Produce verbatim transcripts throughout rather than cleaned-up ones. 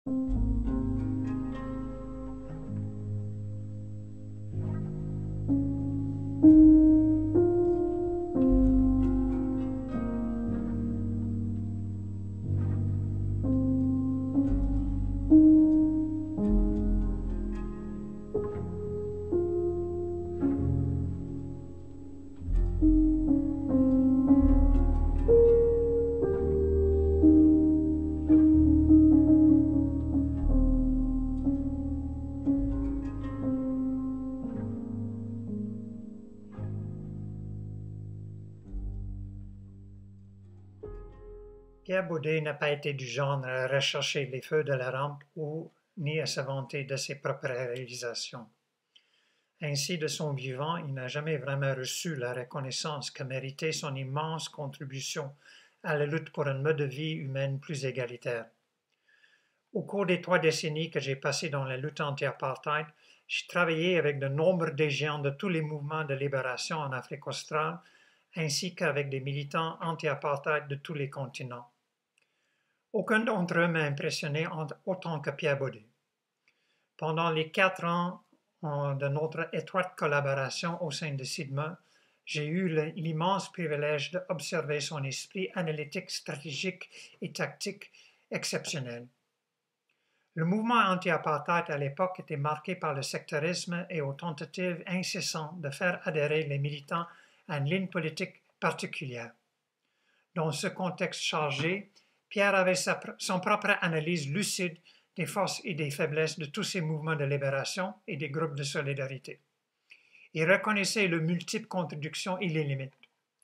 Pierre Baudet n'a pas été du genre à rechercher les feux de la rampe ou ni à se vanter de ses propres réalisations. Ainsi, de son vivant, il n'a jamais vraiment reçu la reconnaissance que méritait son immense contribution à la lutte pour un mode de vie humaine plus égalitaire. Au cours des trois décennies que j'ai passées dans la lutte anti-apartheid, j'ai travaillé avec de nombreux géants de tous les mouvements de libération en Afrique australe, ainsi qu'avec des militants anti-apartheid de tous les continents. Aucun d'entre eux m'a impressionné autant que Pierre Baudet. Pendant les quatre ans de notre étroite collaboration au sein de SIDMA, j'ai eu l'immense privilège d'observer son esprit analytique, stratégique et tactique exceptionnel. Le mouvement anti-apartheid à l'époque était marqué par le sectarisme et aux tentatives incessantes de faire adhérer les militants à une ligne politique particulière. Dans ce contexte chargé, Pierre avait sa, son propre analyse lucide des forces et des faiblesses de tous ces mouvements de libération et des groupes de solidarité. Il reconnaissait leurs multiples contradictions et les limites.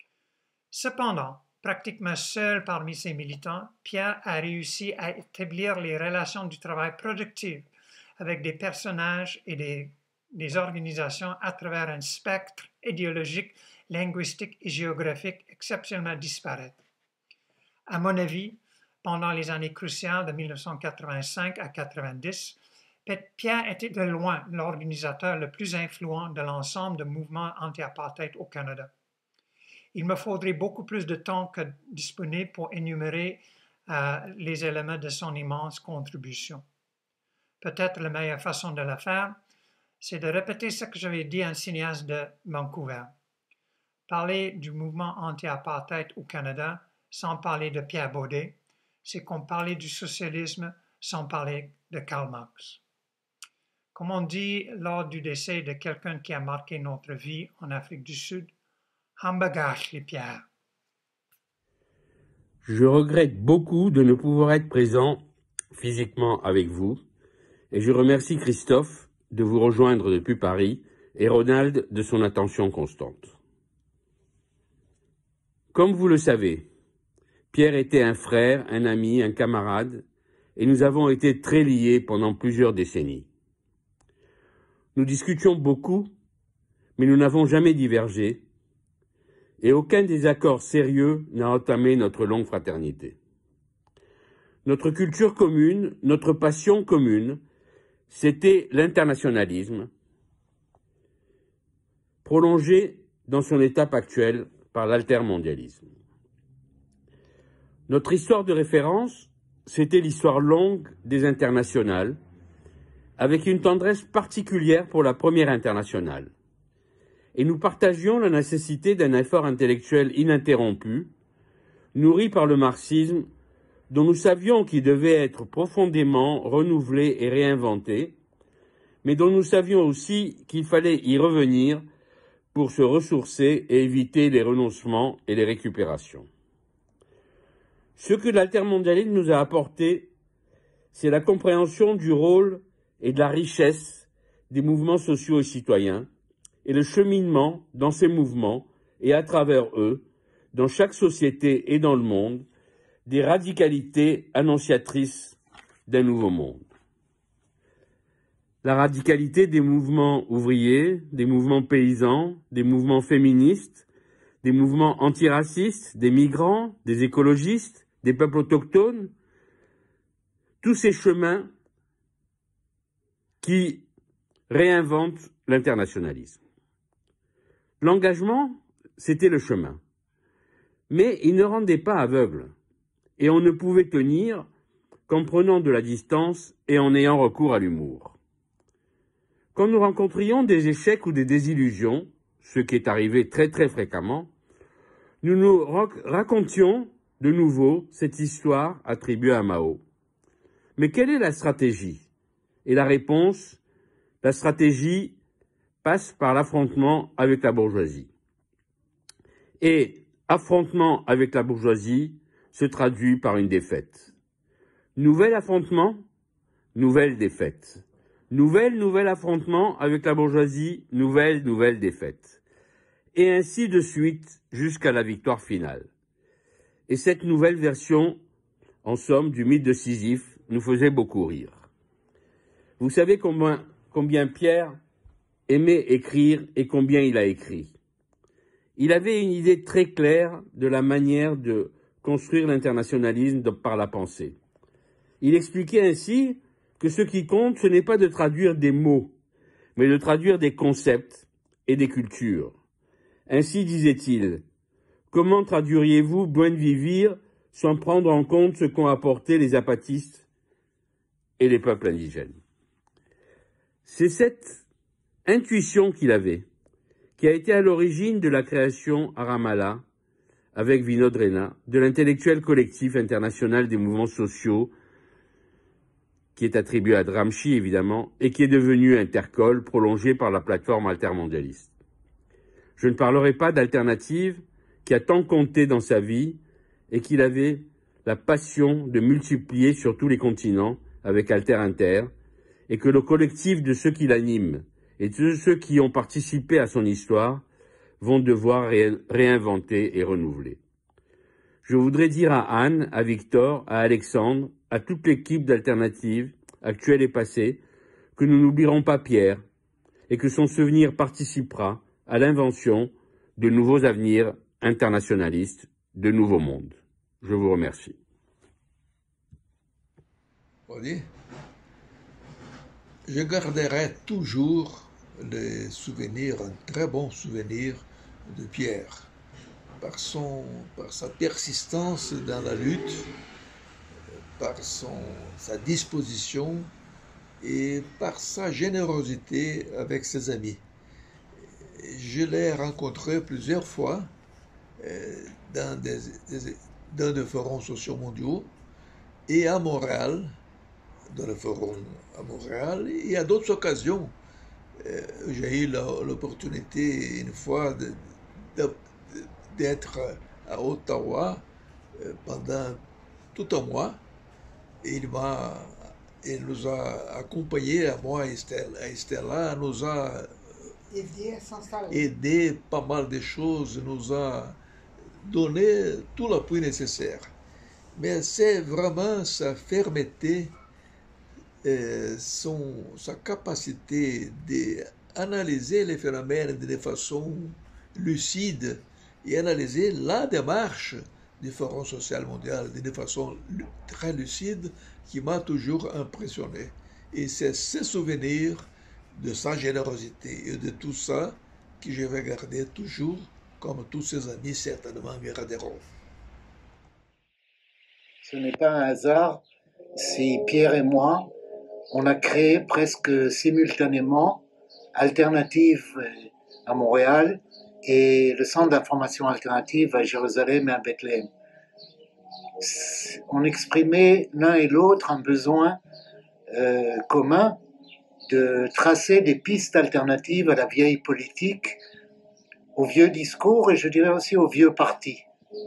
Cependant, pratiquement seul parmi ses militants, Pierre a réussi à établir les relations du travail productives avec des personnages et des, des organisations à travers un spectre idéologique, linguistique et géographique exceptionnellement disparate. À mon avis, pendant les années cruciales de mille neuf cent quatre-vingt-cinq à quatre-vingt-dix, Pierre était de loin l'organisateur le plus influent de l'ensemble des mouvements anti-apartheid au Canada. Il me faudrait beaucoup plus de temps que disponible pour énumérer euh, les éléments de son immense contribution. Peut-être la meilleure façon de le faire, c'est de répéter ce que j'avais dit à un cinéaste de Vancouver. Parler du mouvement anti-apartheid au Canada sans parler de Pierre Baudet, c'est comme parler du socialisme sans parler de Karl Marx. Comme on dit lors du décès de quelqu'un qui a marqué notre vie en Afrique du Sud, en bagage les pierres. Je regrette beaucoup de ne pouvoir être présent physiquement avec vous et je remercie Christophe de vous rejoindre depuis Paris et Ronald de son attention constante. Comme vous le savez, Pierre était un frère, un ami, un camarade, et nous avons été très liés pendant plusieurs décennies. Nous discutions beaucoup, mais nous n'avons jamais divergé, et aucun désaccord sérieux n'a entamé notre longue fraternité. Notre culture commune, notre passion commune, c'était l'internationalisme, prolongé dans son étape actuelle par l'altermondialisme. Notre histoire de référence, c'était l'histoire longue des internationales, avec une tendresse particulière pour la première internationale. Et nous partagions la nécessité d'un effort intellectuel ininterrompu, nourri par le marxisme, dont nous savions qu'il devait être profondément renouvelé et réinventé, mais dont nous savions aussi qu'il fallait y revenir pour se ressourcer et éviter les renoncements et les récupérations. Ce que l'altermondialisme nous a apporté, c'est la compréhension du rôle et de la richesse des mouvements sociaux et citoyens, et le cheminement dans ces mouvements et à travers eux, dans chaque société et dans le monde, des radicalités annonciatrices d'un nouveau monde. La radicalité des mouvements ouvriers, des mouvements paysans, des mouvements féministes, des mouvements antiracistes, des migrants, des écologistes, des peuples autochtones, tous ces chemins qui réinventent l'internationalisme. L'engagement, c'était le chemin, mais il ne rendait pas aveugle, et on ne pouvait tenir qu'en prenant de la distance et en ayant recours à l'humour. Quand nous rencontrions des échecs ou des désillusions, ce qui est arrivé très très fréquemment, nous nous racontions de nouveau cette histoire attribuée à Mao. Mais quelle est la stratégie? Et la réponse, la stratégie passe par l'affrontement avec la bourgeoisie. Et affrontement avec la bourgeoisie se traduit par une défaite. Nouvel affrontement, nouvelle défaite. Nouvelle, nouvel affrontement avec la bourgeoisie, nouvelle, nouvelle défaite. Et ainsi de suite jusqu'à la victoire finale. Et cette nouvelle version, en somme, du mythe de Sisyphe nous faisait beaucoup rire. Vous savez combien, combien Pierre aimait écrire et combien il a écrit. Il avait une idée très claire de la manière de construire l'internationalisme par la pensée. Il expliquait ainsi que ce qui compte, ce n'est pas de traduire des mots, mais de traduire des concepts et des cultures. Ainsi disait-il, « Comment traduiriez-vous buen vivir sans prendre en compte ce qu'ont apporté les apatistes et les peuples indigènes ?» C'est cette intuition qu'il avait, qui a été à l'origine de la création à Ramallah, avec Vinod Rena, de l'intellectuel collectif international des mouvements sociaux, qui est attribué à Gramsci évidemment, et qui est devenu Intercol, prolongé par la plateforme altermondialiste. Je ne parlerai pas d'Alternative, qui a tant compté dans sa vie, et qu'il avait la passion de multiplier sur tous les continents, avec Alter Inter, et que le collectif de ceux qui l'animent, et de ceux qui ont participé à son histoire, vont devoir ré réinventer et renouveler. Je voudrais dire à Anne, à Victor, à Alexandre, à toute l'équipe d'Alternative, actuelle et passée, que nous n'oublierons pas Pierre et que son souvenir participera à l'invention de nouveaux avenirs internationalistes, de nouveaux mondes. Je vous remercie. Je garderai toujours les souvenirs, un très bon souvenir de Pierre, par, son, par sa persistance dans la lutte, par son, sa disposition et par sa générosité avec ses amis. Je l'ai rencontré plusieurs fois euh, dans, des, des, dans des forums sociaux mondiaux et à Montréal, dans le forum à Montréal, et à d'autres occasions. Euh, j'ai eu l'opportunité une fois d'être à Ottawa euh, pendant tout un mois. Et il m'a, il nous a accompagnés, à moi et Stella, et Stella nous a aidé, aidé pas mal de choses, nous a donné tout l'appui nécessaire. Mais c'est vraiment sa fermeté, euh, son, sa capacité d'analyser les phénomènes de façon lucide et analyser la démarche du Forum social mondial de façon très lucide qui m'a toujours impressionné. Et c'est ce souvenir de sa générosité et de tout ça que je vais garder toujours, comme tous ses amis certainement garderont. Ce n'est pas un hasard si Pierre et moi, on a créé presque simultanément Alternative à Montréal et le Centre d'information alternative à Jérusalem et à Bethléem. On exprimait l'un et l'autre un besoin euh, commun de tracer des pistes alternatives à la vieille politique, aux vieux discours et je dirais aussi aux vieux partis.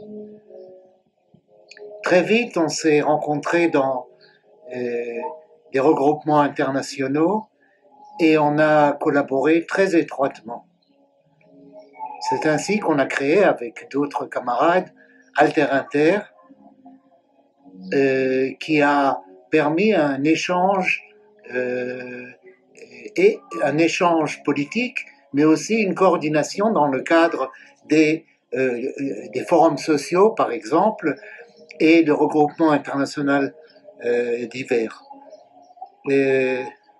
Très vite, on s'est rencontrés dans euh, des regroupements internationaux et on a collaboré très étroitement. C'est ainsi qu'on a créé avec d'autres camarades Alter Inter, euh, qui a permis un échange euh, et un échange politique, mais aussi une coordination dans le cadre des, euh, des forums sociaux, par exemple, et de regroupements internationaux euh, divers. Et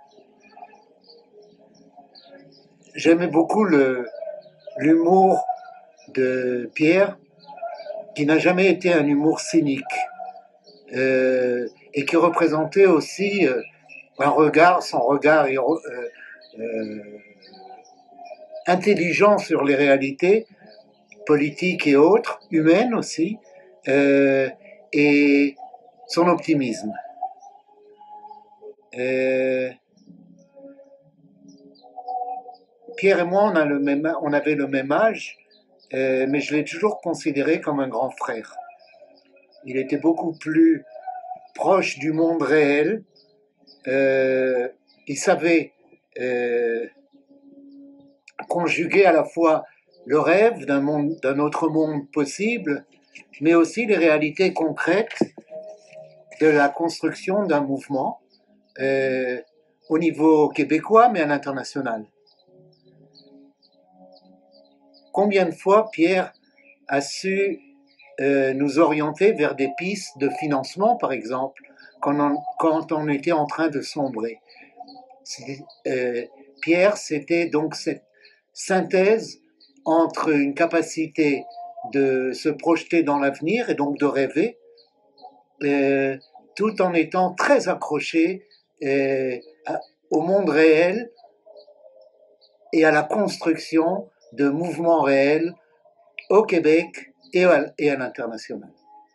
j'aimais beaucoup le, l'humour de Pierre, qui n'a jamais été un humour cynique. Euh, et qui représentait aussi euh, un regard, son regard euh, euh, intelligent sur les réalités politiques et autres, humaines aussi, euh, et son optimisme. Euh, Pierre et moi, on, a le même, on avait le même âge, euh, mais je l'ai toujours considéré comme un grand frère. Il était beaucoup plus proche du monde réel. Euh, il savait euh, conjuguer à la fois le rêve d'un monde, d'un autre monde possible, mais aussi les réalités concrètes de la construction d'un mouvement euh, au niveau québécois, mais à l'international. Combien de fois Pierre a su euh, nous orienter vers des pistes de financement, par exemple, quand on, quand on était en train de sombrer. Euh, Pierre, c'était donc cette synthèse entre une capacité de se projeter dans l'avenir et donc de rêver, euh, tout en étant très accroché euh, à, au monde réel et à la construction de mouvements réels au Québec et à, et à l'international.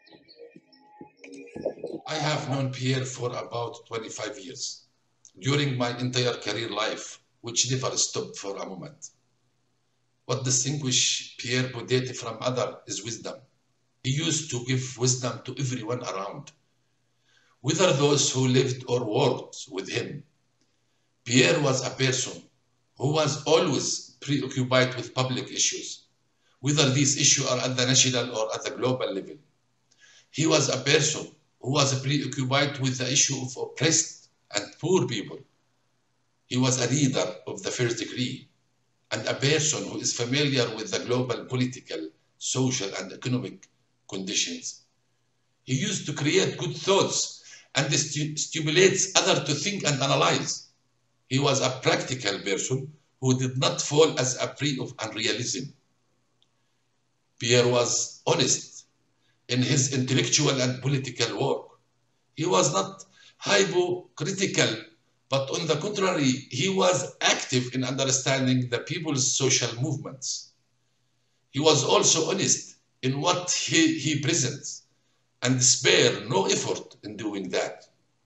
I have known Pierre for about twenty-five years, during my entire career life, which never stopped for a moment. What distinguishes Pierre Baudet from others is wisdom. He used to give wisdom to everyone around, whether those who lived or worked with him. Pierre was a person who was always preoccupied with public issues, whether these issues are at the national or at the global level. He was a person who was preoccupied with the issue of oppressed and poor people. He was a leader of the first degree and a person who is familiar with the global political, social, and economic conditions. He used to create good thoughts and stu stimulates others to think and analyze. He was a practical person who did not fall as a prey of unrealism. Pierre was honest in his intellectual and political work. He was not hypocritical, but on the contrary, he was active in understanding the people's social movements. He was also honest in what he, he presents and spare no effort in doing that.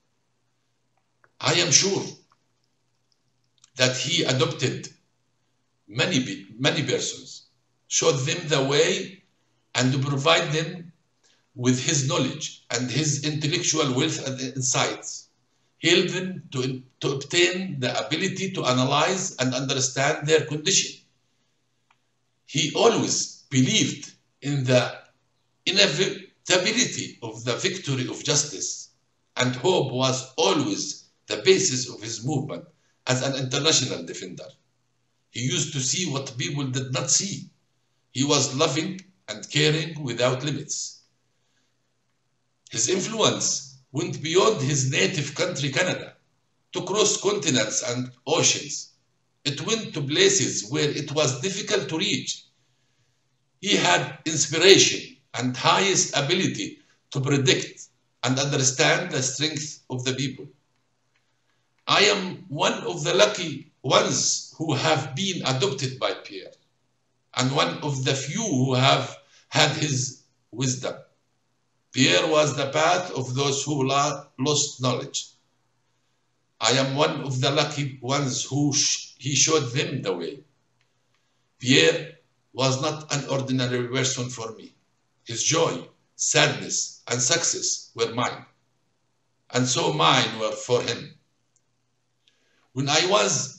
I am sure that he adopted many, many persons, showed them the way, and provide them with his knowledge and his intellectual wealth and insights, help them to, to obtain the ability to analyze and understand their condition. He always believed in the inevitability of the victory of justice, and hope was always the basis of his movement as an international defender. He used to see what people did not see. He was loving and caring without limits. His influence went beyond his native country, Canada, to cross continents and oceans. It went to places where it was difficult to reach. He had inspiration and highest ability to predict and understand the strength of the people. I am one of the lucky ones who have been adopted by Pierre, and one of the few who have had his wisdom. Pierre was the path of those who lost knowledge. I am one of the lucky ones who sh he showed them the way. Pierre was not an ordinary person for me. His joy, sadness, and success were mine, and so mine were for him. When I was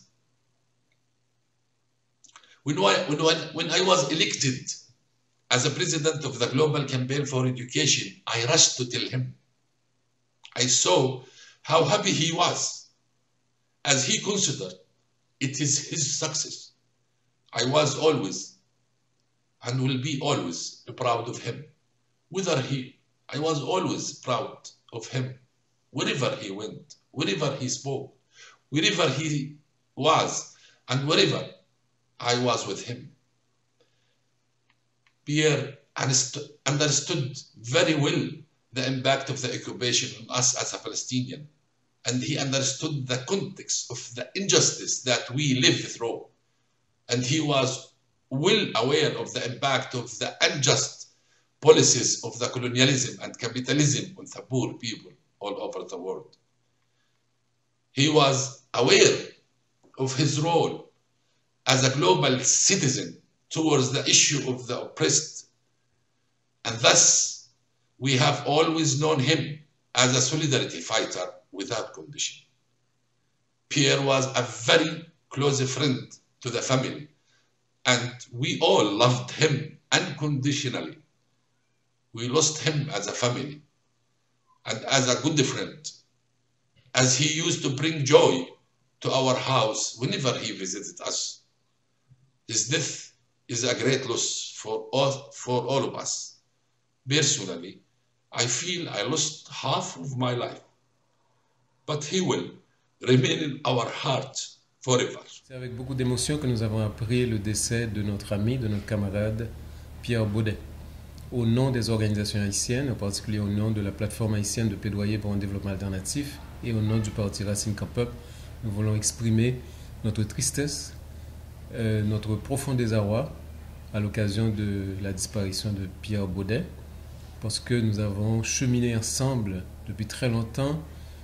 when I, when, when I was elected as a president of the Global Campaign for Education, I rushed to tell him. I saw how happy he was, as he considered it is his success. I was always and will be always proud of him. Whether he, I was always proud of him, wherever he went, wherever he spoke, wherever he was, and wherever I was with him. Pierre understood very well the impact of the occupation on us as a Palestinian. And he understood the context of the injustice that we live through. And he was well aware of the impact of the unjust policies of the colonialism and capitalism on the poor people all over the world. He was aware of his role as a global citizen towards the issue of the oppressed. And thus, we have always known him as a solidarity fighter without condition. Pierre was a very close friend to the family, and we all loved him unconditionally. We lost him as a family and as a good friend, as he used to bring joy to our house whenever he visited us. His death is a great loss for all, for all of us. Personally, I feel I lost half of my life, but he will remain in our hearts forever. C'est avec beaucoup d'émotion que nous avons appris le décès de notre ami, de notre camarade Pierre Baudet. Au nom des organisations haïtiennes, en particulier au nom de la plateforme haïtienne de plaidoyer pour un développement alternatif et au nom du parti Racine Camp Peuple, nous voulons exprimer notre tristesse, euh, notre profond désarroi à l'occasion de la disparition de Pierre Baudet, parce que nous avons cheminé ensemble depuis très longtemps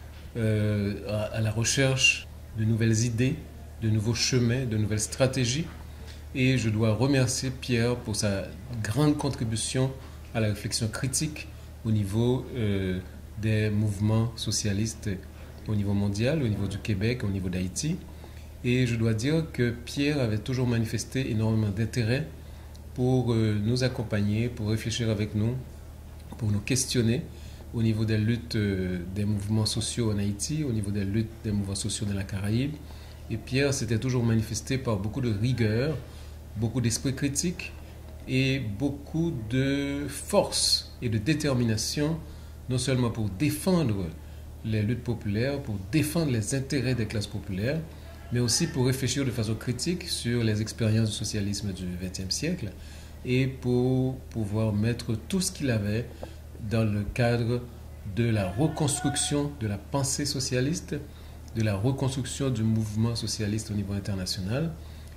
euh, à, à la recherche de nouvelles idées, de nouveaux chemins, de nouvelles stratégies. Et je dois remercier Pierre pour sa grande contribution à la réflexion critique au niveau euh, des mouvements socialistes au niveau mondial, au niveau du Québec, au niveau d'Haïti. Et je dois dire que Pierre avait toujours manifesté énormément d'intérêt pour euh, nous accompagner, pour réfléchir avec nous, pour nous questionner au niveau des luttes euh, des mouvements sociaux en Haïti, au niveau des luttes des mouvements sociaux dans la Caraïbe. Et Pierre s'était toujours manifesté par beaucoup de rigueur, beaucoup d'esprit critique et beaucoup de force et de détermination, non seulement pour défendre les luttes populaires, pour défendre les intérêts des classes populaires, mais aussi pour réfléchir de façon critique sur les expériences du socialisme du vingtième siècle et pour pouvoir mettre tout ce qu'il avait dans le cadre de la reconstruction de la pensée socialiste, de la reconstruction du mouvement socialiste au niveau international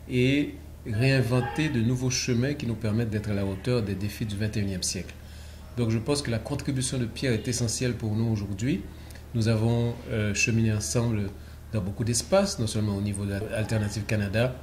et réinventer de nouveaux chemins qui nous permettent d'être à la hauteur des défis du vingt et unième siècle. Donc je pense que la contribution de Pierre est essentielle pour nous aujourd'hui. Nous avons euh, cheminé ensemble dans beaucoup d'espaces, non seulement au niveau de l'Alternative Canada,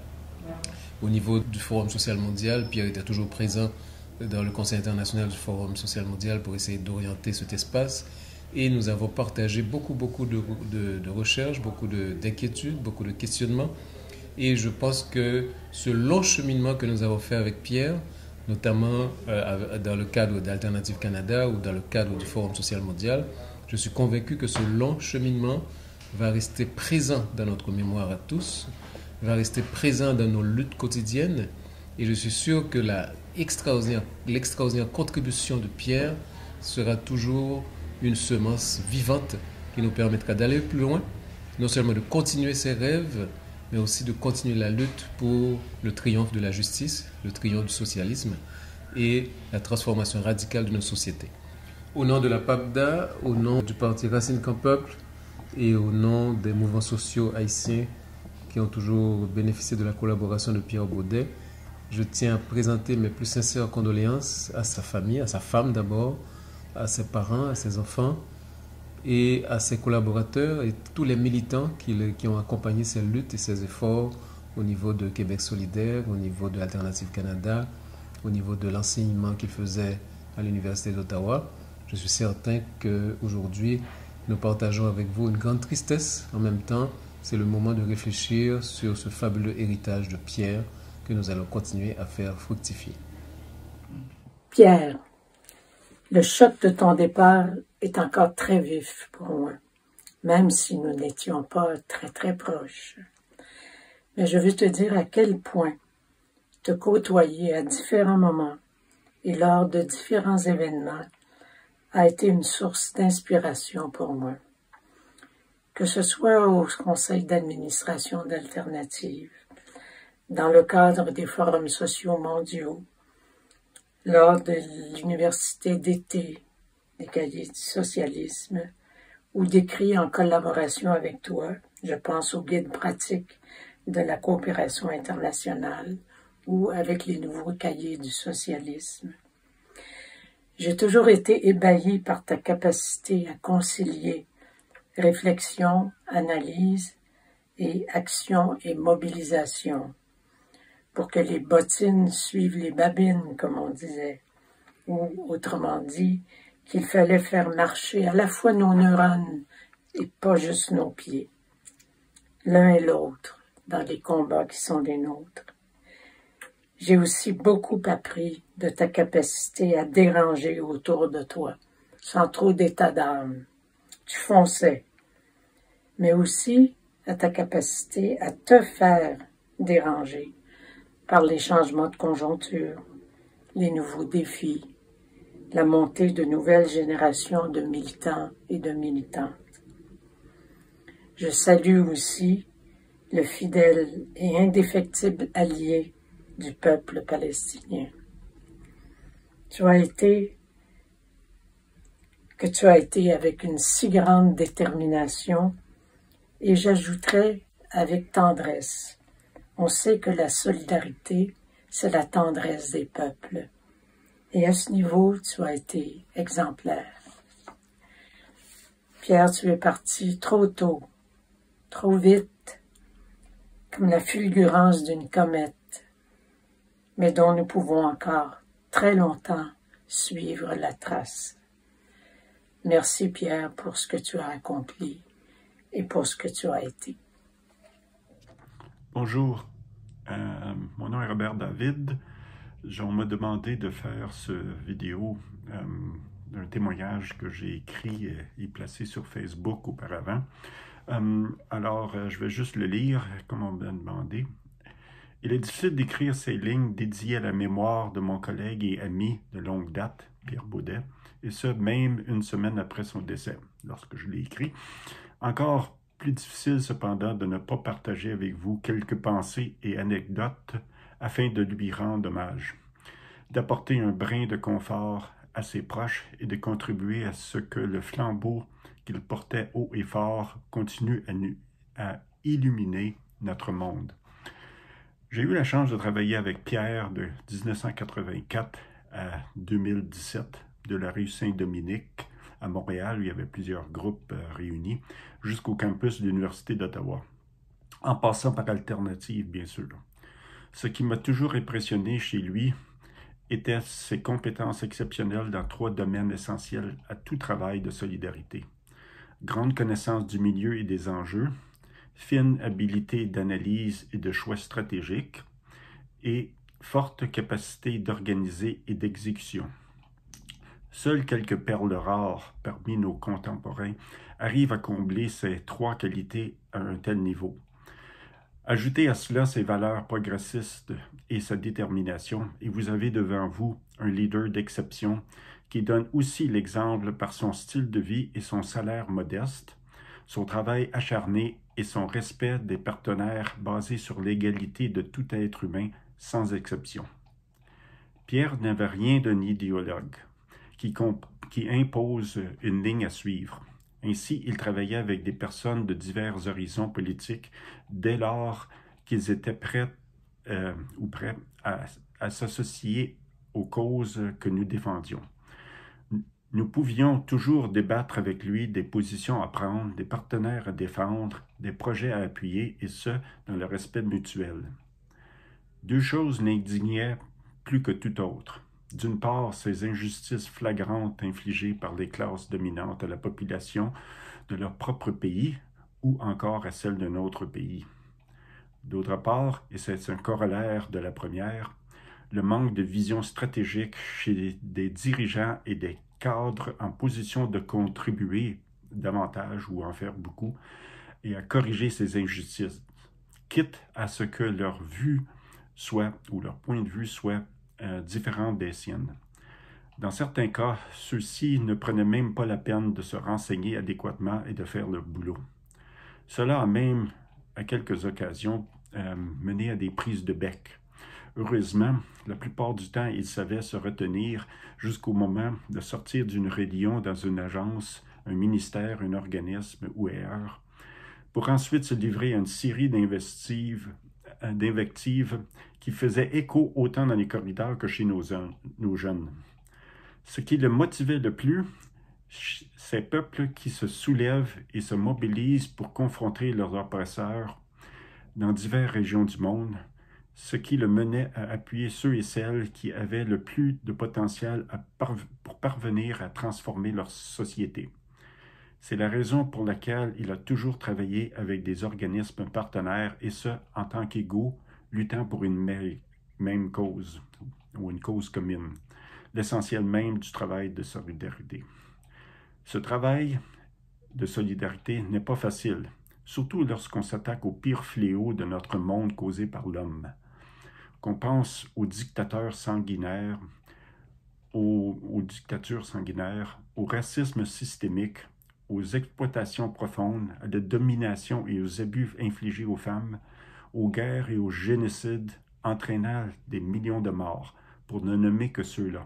au niveau du Forum social mondial. Pierre était toujours présent dans le Conseil international du Forum social mondial pour essayer d'orienter cet espace. Et nous avons partagé beaucoup, beaucoup de, de, de recherches, beaucoup d'inquiétudes, beaucoup de questionnements. Et je pense que ce long cheminement que nous avons fait avec Pierre, notamment euh, dans le cadre d'Alternative Canada ou dans le cadre du Forum social mondial, je suis convaincu que ce long cheminement va rester présent dans notre mémoire à tous, va rester présent dans nos luttes quotidiennes. Et je suis sûr que l'extraordinaire l'extraordinaire contribution de Pierre sera toujours une semence vivante qui nous permettra d'aller plus loin, non seulement de continuer ses rêves, mais aussi de continuer la lutte pour le triomphe de la justice, le triomphe du socialisme et la transformation radicale de nos sociétés. Au nom de la P A P D A, au nom du parti Racine Camp Peuple et au nom des mouvements sociaux haïtiens qui ont toujours bénéficié de la collaboration de Pierre Baudet, je tiens à présenter mes plus sincères condoléances à sa famille, à sa femme d'abord, à ses parents, à ses enfants et à ses collaborateurs et tous les militants qui, le, qui ont accompagné ses luttes et ses efforts au niveau de Québec solidaire, au niveau de l'Alternative Canada, au niveau de l'enseignement qu'il faisait à l'Université d'Ottawa. Je suis certain qu'aujourd'hui, nous partageons avec vous une grande tristesse. En même temps, c'est le moment de réfléchir sur ce fabuleux héritage de Pierre que nous allons continuer à faire fructifier. Pierre, le choc de ton départ est encore très vif pour moi, même si nous n'étions pas très très proches. Mais je veux te dire à quel point te côtoyer à différents moments et lors de différents événements a été une source d'inspiration pour moi. Que ce soit au conseil d'administration d'Alternative, dans le cadre des forums sociaux mondiaux, lors de l'université d'été des cahiers du socialisme, ou d'écrits en collaboration avec toi. Je pense au guide pratique de la coopération internationale ou avec les nouveaux cahiers du socialisme. J'ai toujours été ébahi par ta capacité à concilier réflexion, analyse et action et mobilisation pour que les bottines suivent les babines, comme on disait, ou autrement dit, qu'il fallait faire marcher à la fois nos neurones et pas juste nos pieds, l'un et l'autre, dans les combats qui sont les nôtres. J'ai aussi beaucoup appris de ta capacité à déranger autour de toi, sans trop d'état d'âme. Tu fonçais, mais aussi à ta capacité à te faire déranger par les changements de conjoncture, les nouveaux défis, la montée de nouvelles générations de militants et de militantes. Je salue aussi le fidèle et indéfectible allié du peuple palestinien. Tu as été, que tu as été avec une si grande détermination, et j'ajouterais avec tendresse. On sait que la solidarité, c'est la tendresse des peuples. Et à ce niveau, tu as été exemplaire. Pierre, tu es parti trop tôt, trop vite, comme la fulgurance d'une comète, mais dont nous pouvons encore très longtemps suivre la trace. Merci Pierre pour ce que tu as accompli et pour ce que tu as été. Bonjour, euh, mon nom est Robert David. On m'a demandé de faire ce vidéo euh, d'un témoignage que j'ai écrit et, et placé sur Facebook auparavant. Euh, alors, euh, je vais juste le lire comme on m'a demandé. Il est difficile d'écrire ces lignes dédiées à la mémoire de mon collègue et ami de longue date, Pierre Baudet, et ce, même une semaine après son décès, lorsque je l'ai écrit. Encore plus difficile cependant de ne pas partager avec vous quelques pensées et anecdotes afin de lui rendre hommage, d'apporter un brin de confort à ses proches et de contribuer à ce que le flambeau qu'il portait haut et fort continue à, nu à illuminer notre monde. J'ai eu la chance de travailler avec Pierre de mille neuf cent quatre-vingt-quatre à deux mille dix-sept, de la rue Saint-Dominique à Montréal, où il y avait plusieurs groupes euh, réunis, jusqu'au campus de l'Université d'Ottawa, en passant par Alternative, bien sûr. Ce qui m'a toujours impressionné chez lui étaient ses compétences exceptionnelles dans trois domaines essentiels à tout travail de solidarité. Grande connaissance du milieu et des enjeux, fine habileté d'analyse et de choix stratégiques, et forte capacité d'organiser et d'exécution. Seules quelques perles rares parmi nos contemporains arrivent à combler ces trois qualités à un tel niveau. Ajoutez à cela ses valeurs progressistes et sa détermination, et vous avez devant vous un leader d'exception qui donne aussi l'exemple par son style de vie et son salaire modeste, son travail acharné et son respect des partenaires basé sur l'égalité de tout être humain sans exception. Pierre n'avait rien d'un idéologue qui, qui impose une ligne à suivre. Ainsi, il travaillait avec des personnes de divers horizons politiques dès lors qu'ils étaient prêts euh, ou prêts à, à s'associer aux causes que nous défendions. Nous pouvions toujours débattre avec lui des positions à prendre, des partenaires à défendre, des projets à appuyer, et ce, dans le respect mutuel. Deux choses l'indignaient plus que tout autre. D'une part, ces injustices flagrantes infligées par les classes dominantes à la population de leur propre pays ou encore à celle d'un autre pays. D'autre part, et c'est un corollaire de la première, le manque de vision stratégique chez des dirigeants et des cadres en position de contribuer davantage ou en faire beaucoup et à corriger ces injustices, quitte à ce que leur vue soit, ou leur point de vue soit euh, différent des siennes. Dans certains cas, ceux-ci ne prenaient même pas la peine de se renseigner adéquatement et de faire leur boulot. Cela a même, à quelques occasions, euh, mené à des prises de bec, Heureusement, la plupart du temps, il savait se retenir jusqu'au moment de sortir d'une réunion dans une agence, un ministère, un organisme ou ailleurs, pour ensuite se livrer à une série d'invectives qui faisaient écho autant dans les corridors que chez nos, nos jeunes. Ce qui le motivait le plus, ces peuples qui se soulèvent et se mobilisent pour confronter leurs oppresseurs dans diverses régions du monde, ce qui le menait à appuyer ceux et celles qui avaient le plus de potentiel à parv- pour parvenir à transformer leur société. C'est la raison pour laquelle il a toujours travaillé avec des organismes partenaires, et ce, en tant qu'égaux, luttant pour une même cause, ou une cause commune, l'essentiel même du travail de solidarité. Ce travail de solidarité n'est pas facile, surtout lorsqu'on s'attaque au pire fléau de notre monde causé par l'homme. Qu'on pense aux dictateurs sanguinaires, aux, aux dictatures sanguinaires, au racisme systémique, aux exploitations profondes, à la domination et aux abus infligés aux femmes, aux guerres et aux génocides entraînant des millions de morts, pour ne nommer que ceux-là.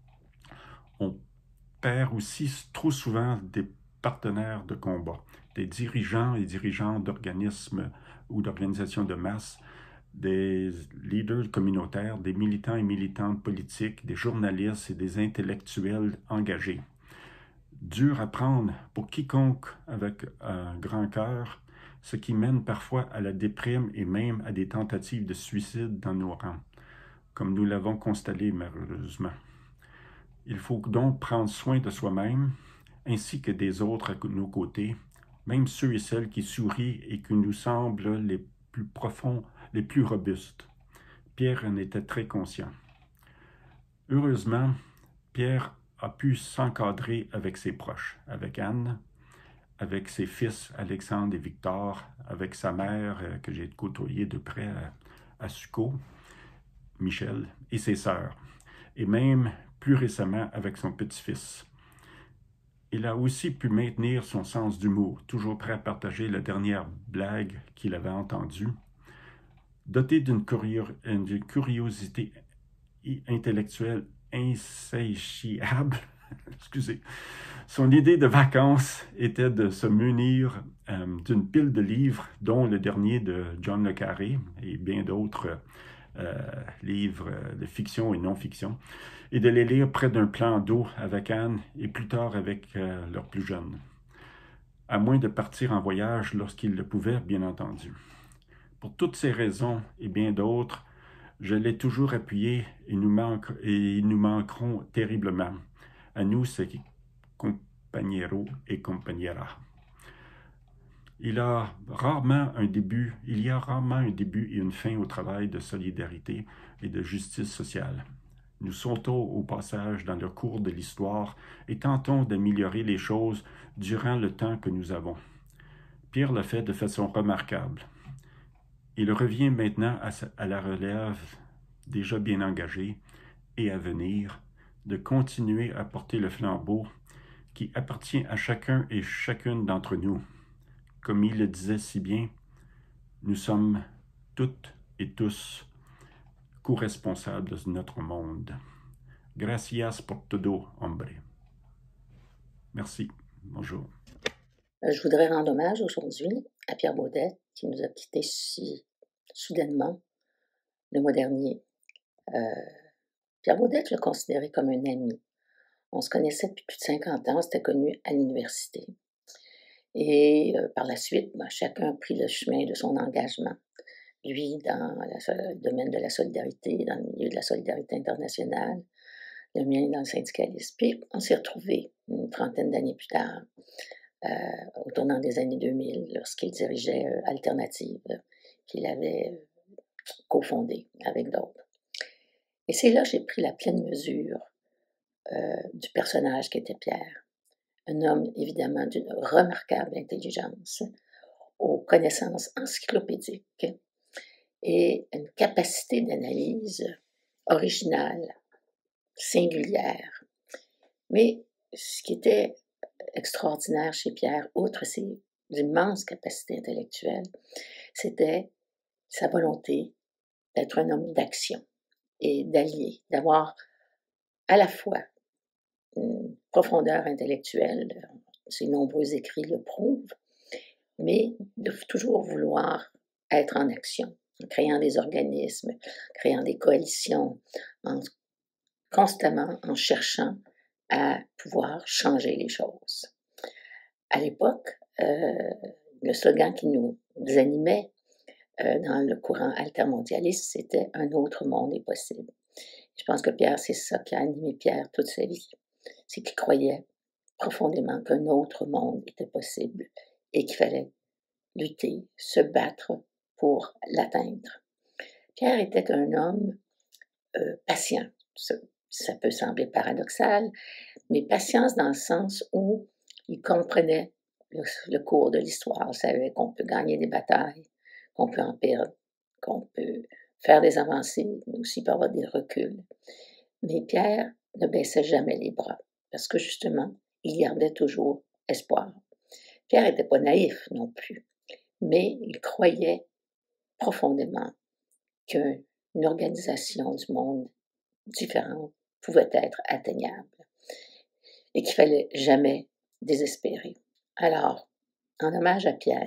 On perd aussi trop souvent des partenaires de combat, des dirigeants et dirigeantes d'organismes ou d'organisations de masse, des leaders communautaires, des militants et militantes politiques, des journalistes et des intellectuels engagés. Dur à prendre pour quiconque avec un grand cœur, ce qui mène parfois à la déprime et même à des tentatives de suicide dans nos rangs, comme nous l'avons constaté malheureusement. Il faut donc prendre soin de soi-même, ainsi que des autres à nos côtés, même ceux et celles qui sourient et qui nous semblent les plus profonds, les plus robustes. Pierre en était très conscient. Heureusement, Pierre a pu s'encadrer avec ses proches, avec Anne, avec ses fils Alexandre et Victor, avec sa mère euh, que j'ai côtoyée de près à, à Succo, Michel, et ses sœurs, et même plus récemment avec son petit-fils. Il a aussi pu maintenir son sens d'humour, toujours prêt à partager la dernière blague qu'il avait entendue. Doté d'une curios- curiosité intellectuelle insatiable, excusez, son idée de vacances était de se munir euh, d'une pile de livres, dont le dernier de John le Carré et bien d'autres euh, livres de fiction et non-fiction, et de les lire près d'un plan d'eau avec Anne et plus tard avec euh, leurs plus jeunes, à moins de partir en voyage lorsqu'ils le pouvaient, bien entendu. Pour toutes ces raisons et bien d'autres, je l'ai toujours appuyé et nous, manque, et nous manquerons terriblement. À nous, c'est compañero et compañera. Il a rarement un début, il y a rarement un début et une fin au travail de solidarité et de justice sociale. Nous sautons au passage dans le cours de l'histoire et tentons d'améliorer les choses durant le temps que nous avons. Pierre l'a fait de façon remarquable. Il revient maintenant à, sa, à la relève déjà bien engagée et à venir de continuer à porter le flambeau qui appartient à chacun et chacune d'entre nous. Comme il le disait si bien, nous sommes toutes et tous co-responsables de notre monde. Gracias por todo, hombre. Merci. Bonjour. Je voudrais rendre hommage aujourd'hui à Pierre Baudette, qui nous a quittés si soudainement le mois dernier. Euh, Pierre Baudette, je le considérais comme un ami. On se connaissait depuis plus de cinquante ans, on s'était connus à l'université. Et euh, par la suite, ben, chacun a pris le chemin de son engagement. Lui, dans la, le domaine de la solidarité, dans le milieu de la solidarité internationale, le mien dans le syndicalisme. Puis on s'est retrouvés une trentaine d'années plus tard, euh, au tournant des années deux mille, lorsqu'il dirigeait euh, Alternative, euh, qu'il avait euh, cofondé avec d'autres. Et c'est là que j'ai pris la pleine mesure euh, du personnage qu'était Pierre. Un homme, évidemment, d'une remarquable intelligence, aux connaissances encyclopédiques et une capacité d'analyse originale, singulière. Mais ce qui était extraordinaire chez Pierre, outre ses immenses capacités intellectuelles, c'était sa volonté d'être un homme d'action. et d'allier, d'avoir à la fois une profondeur intellectuelle, ses nombreux écrits le prouvent, mais de toujours vouloir être en action, en créant des organismes, créant des coalitions, en, constamment en cherchant à pouvoir changer les choses. À l'époque, euh, le slogan qui nous animait euh, dans le courant altermondialiste, c'était « Un autre monde est possible ». Je pense que Pierre, c'est ça qui a animé Pierre toute sa vie. C'est qu'il croyait profondément qu'un autre monde était possible et qu'il fallait lutter, se battre pour l'atteindre. Pierre était un homme euh, patient. Ça, ça peut sembler paradoxal, mais patience dans le sens où il comprenait le, le cours de l'histoire. Il savait qu'on peut gagner des batailles, qu'on peut en perdre, qu'on peut faire des avancées, mais aussi peut avoir des reculs. Mais Pierre ne baissait jamais les bras, parce que justement, il gardait toujours espoir. Pierre n'était pas naïf non plus, mais il croyait profondément qu'une organisation du monde différente pouvait être atteignable et qu'il fallait jamais désespérer. Alors, en hommage à Pierre,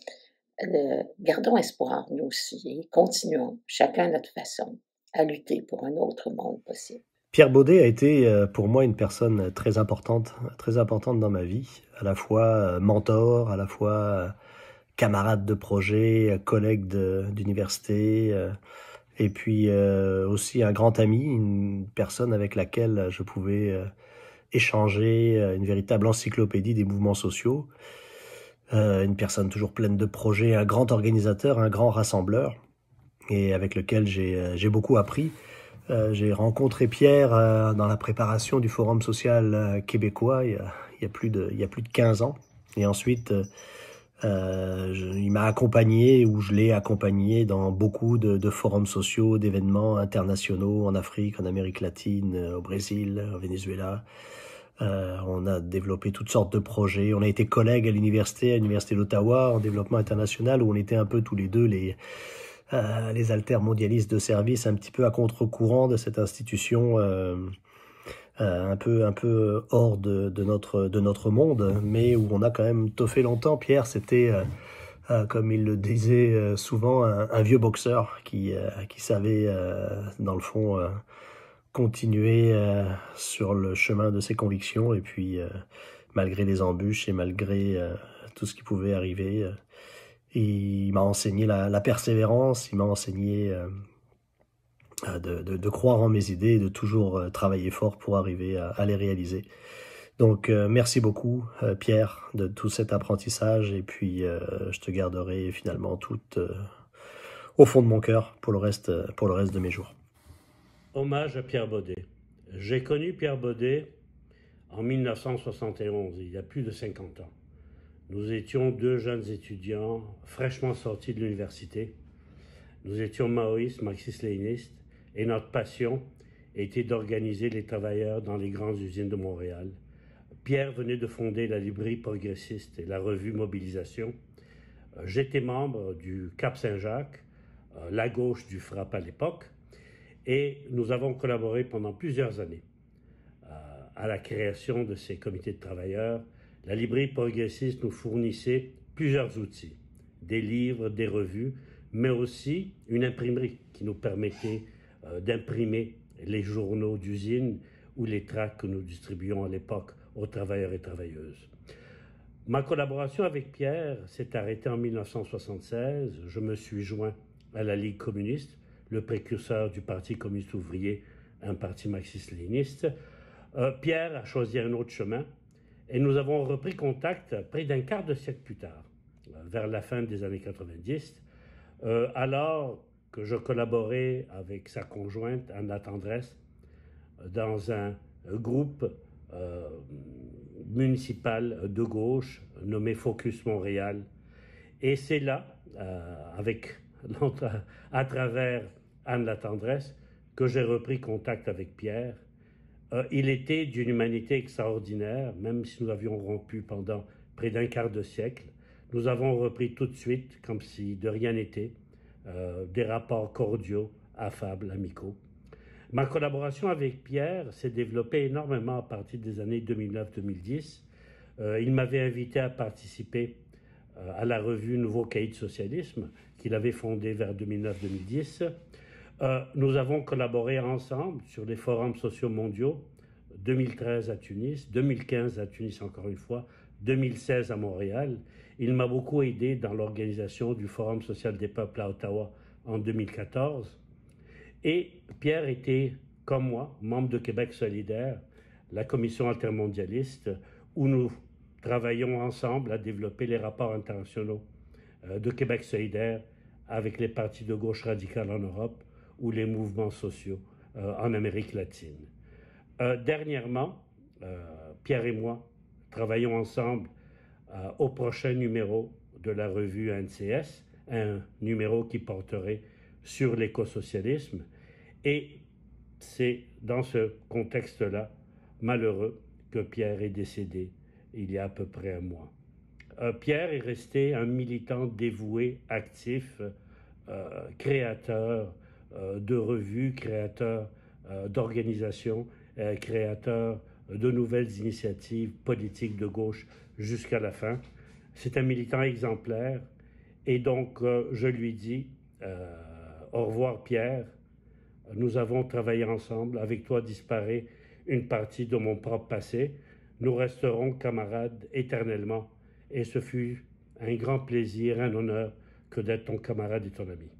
euh, gardons espoir nous aussi et continuons, chacun à notre façon, à lutter pour un autre monde possible. Pierre Baudet a été pour moi une personne très importante, très importante dans ma vie, à la fois mentor, à la fois camarade de projet, collègue d'université, et puis aussi un grand ami, une personne avec laquelle je pouvais échanger, une véritable encyclopédie des mouvements sociaux, une personne toujours pleine de projets, un grand organisateur, un grand rassembleur, et avec lequel j'ai j'ai beaucoup appris. Euh, j'ai rencontré Pierre euh, dans la préparation du Forum social euh, québécois il y, a, il, y a plus de, il y a plus de quinze ans. Et ensuite, euh, je, il m'a accompagné, ou je l'ai accompagné dans beaucoup de, de forums sociaux, d'événements internationaux en Afrique, en Amérique latine, au Brésil, au Venezuela. Euh, on a développé toutes sortes de projets. On a été collègues à l'université, à l'université d'Ottawa, en développement international, où on était un peu tous les deux les... Euh, les altermondialistes de service, un petit peu à contre-courant de cette institution euh, euh, un peu un peu hors de, de notre de notre monde, mais où on a quand même toffé longtemps. Pierre, c'était euh, euh, comme il le disait euh, souvent, un, un vieux boxeur qui euh, qui savait euh, dans le fond euh, continuer euh, sur le chemin de ses convictions, et puis euh, malgré les embûches et malgré euh, tout ce qui pouvait arriver. Euh, Il m'a enseigné la, la persévérance, il m'a enseigné euh, de, de, de croire en mes idées et de toujours euh, travailler fort pour arriver à, à les réaliser. Donc euh, merci beaucoup euh, Pierre de tout cet apprentissage, et puis euh, je te garderai finalement tout euh, au fond de mon cœur pour le reste, pour le reste de mes jours. Hommage à Pierre Baudet. J'ai connu Pierre Baudet en mille neuf cent soixante et onze, il y a plus de cinquante ans. Nous étions deux jeunes étudiants fraîchement sortis de l'université. Nous étions maoïstes, marxistes-léninistes, et notre passion était d'organiser les travailleurs dans les grandes usines de Montréal. Pierre venait de fonder la librairie progressiste et la revue Mobilisation. J'étais membre du Cap Saint-Jacques, la gauche du Frappe à l'époque, et nous avons collaboré pendant plusieurs années à la création de ces comités de travailleurs. La librairie progressiste nous fournissait plusieurs outils, des livres, des revues, mais aussi une imprimerie qui nous permettait euh, d'imprimer les journaux d'usine ou les tracts que nous distribuions à l'époque aux travailleurs et travailleuses. Ma collaboration avec Pierre s'est arrêtée en mille neuf cent soixante-seize. Je me suis joint à la Ligue communiste, le précurseur du Parti communiste ouvrier, un parti marxiste-léniniste. Euh, Pierre a choisi un autre chemin. Et nous avons repris contact près d'un quart de siècle plus tard, vers la fin des années quatre-vingt-dix, euh, alors que je collaborais avec sa conjointe, Anna Tendresse, dans un groupe euh, municipal de gauche nommé Focus Montréal. Et c'est là, euh, avec, à travers Anne Tendresse, que j'ai repris contact avec Pierre. Euh, il était d'une humanité extraordinaire, même si nous avions rompu pendant près d'un quart de siècle. Nous avons repris tout de suite, comme si de rien n'était, euh, des rapports cordiaux, affables, amicaux. Ma collaboration avec Pierre s'est développée énormément à partir des années deux mille neuf deux mille dix. Euh, il m'avait invité à participer euh, à la revue Nouveau Cahier de Socialisme qu'il avait fondée vers deux mille neuf deux mille dix. Euh, nous avons collaboré ensemble sur les forums sociaux mondiaux, deux mille treize à Tunis, deux mille quinze à Tunis encore une fois, deux mille seize à Montréal. Il m'a beaucoup aidé dans l'organisation du Forum social des peuples à Ottawa en deux mille quatorze. Et Pierre était, comme moi, membre de Québec solidaire, la commission altermondialiste, où nous travaillons ensemble à développer les rapports internationaux de Québec solidaire avec les partis de gauche radicale en Europe ou les mouvements sociaux euh, en Amérique latine. Euh, dernièrement, euh, Pierre et moi travaillons ensemble euh, au prochain numéro de la revue N C S, un numéro qui porterait sur l'écosocialisme. Et c'est dans ce contexte-là, malheureux, que Pierre est décédé il y a à peu près un mois. Euh, Pierre est resté un militant dévoué, actif, euh, créateur euh, de revues, créateur euh, d'organisations, euh, créateur de nouvelles initiatives politiques de gauche jusqu'à la fin. C'est un militant exemplaire et donc euh, je lui dis euh, au revoir Pierre, nous avons travaillé ensemble, avec toi disparaît une partie de mon propre passé, nous resterons camarades éternellement. Et ce fut un grand plaisir, un honneur que d'être ton camarade et ton ami.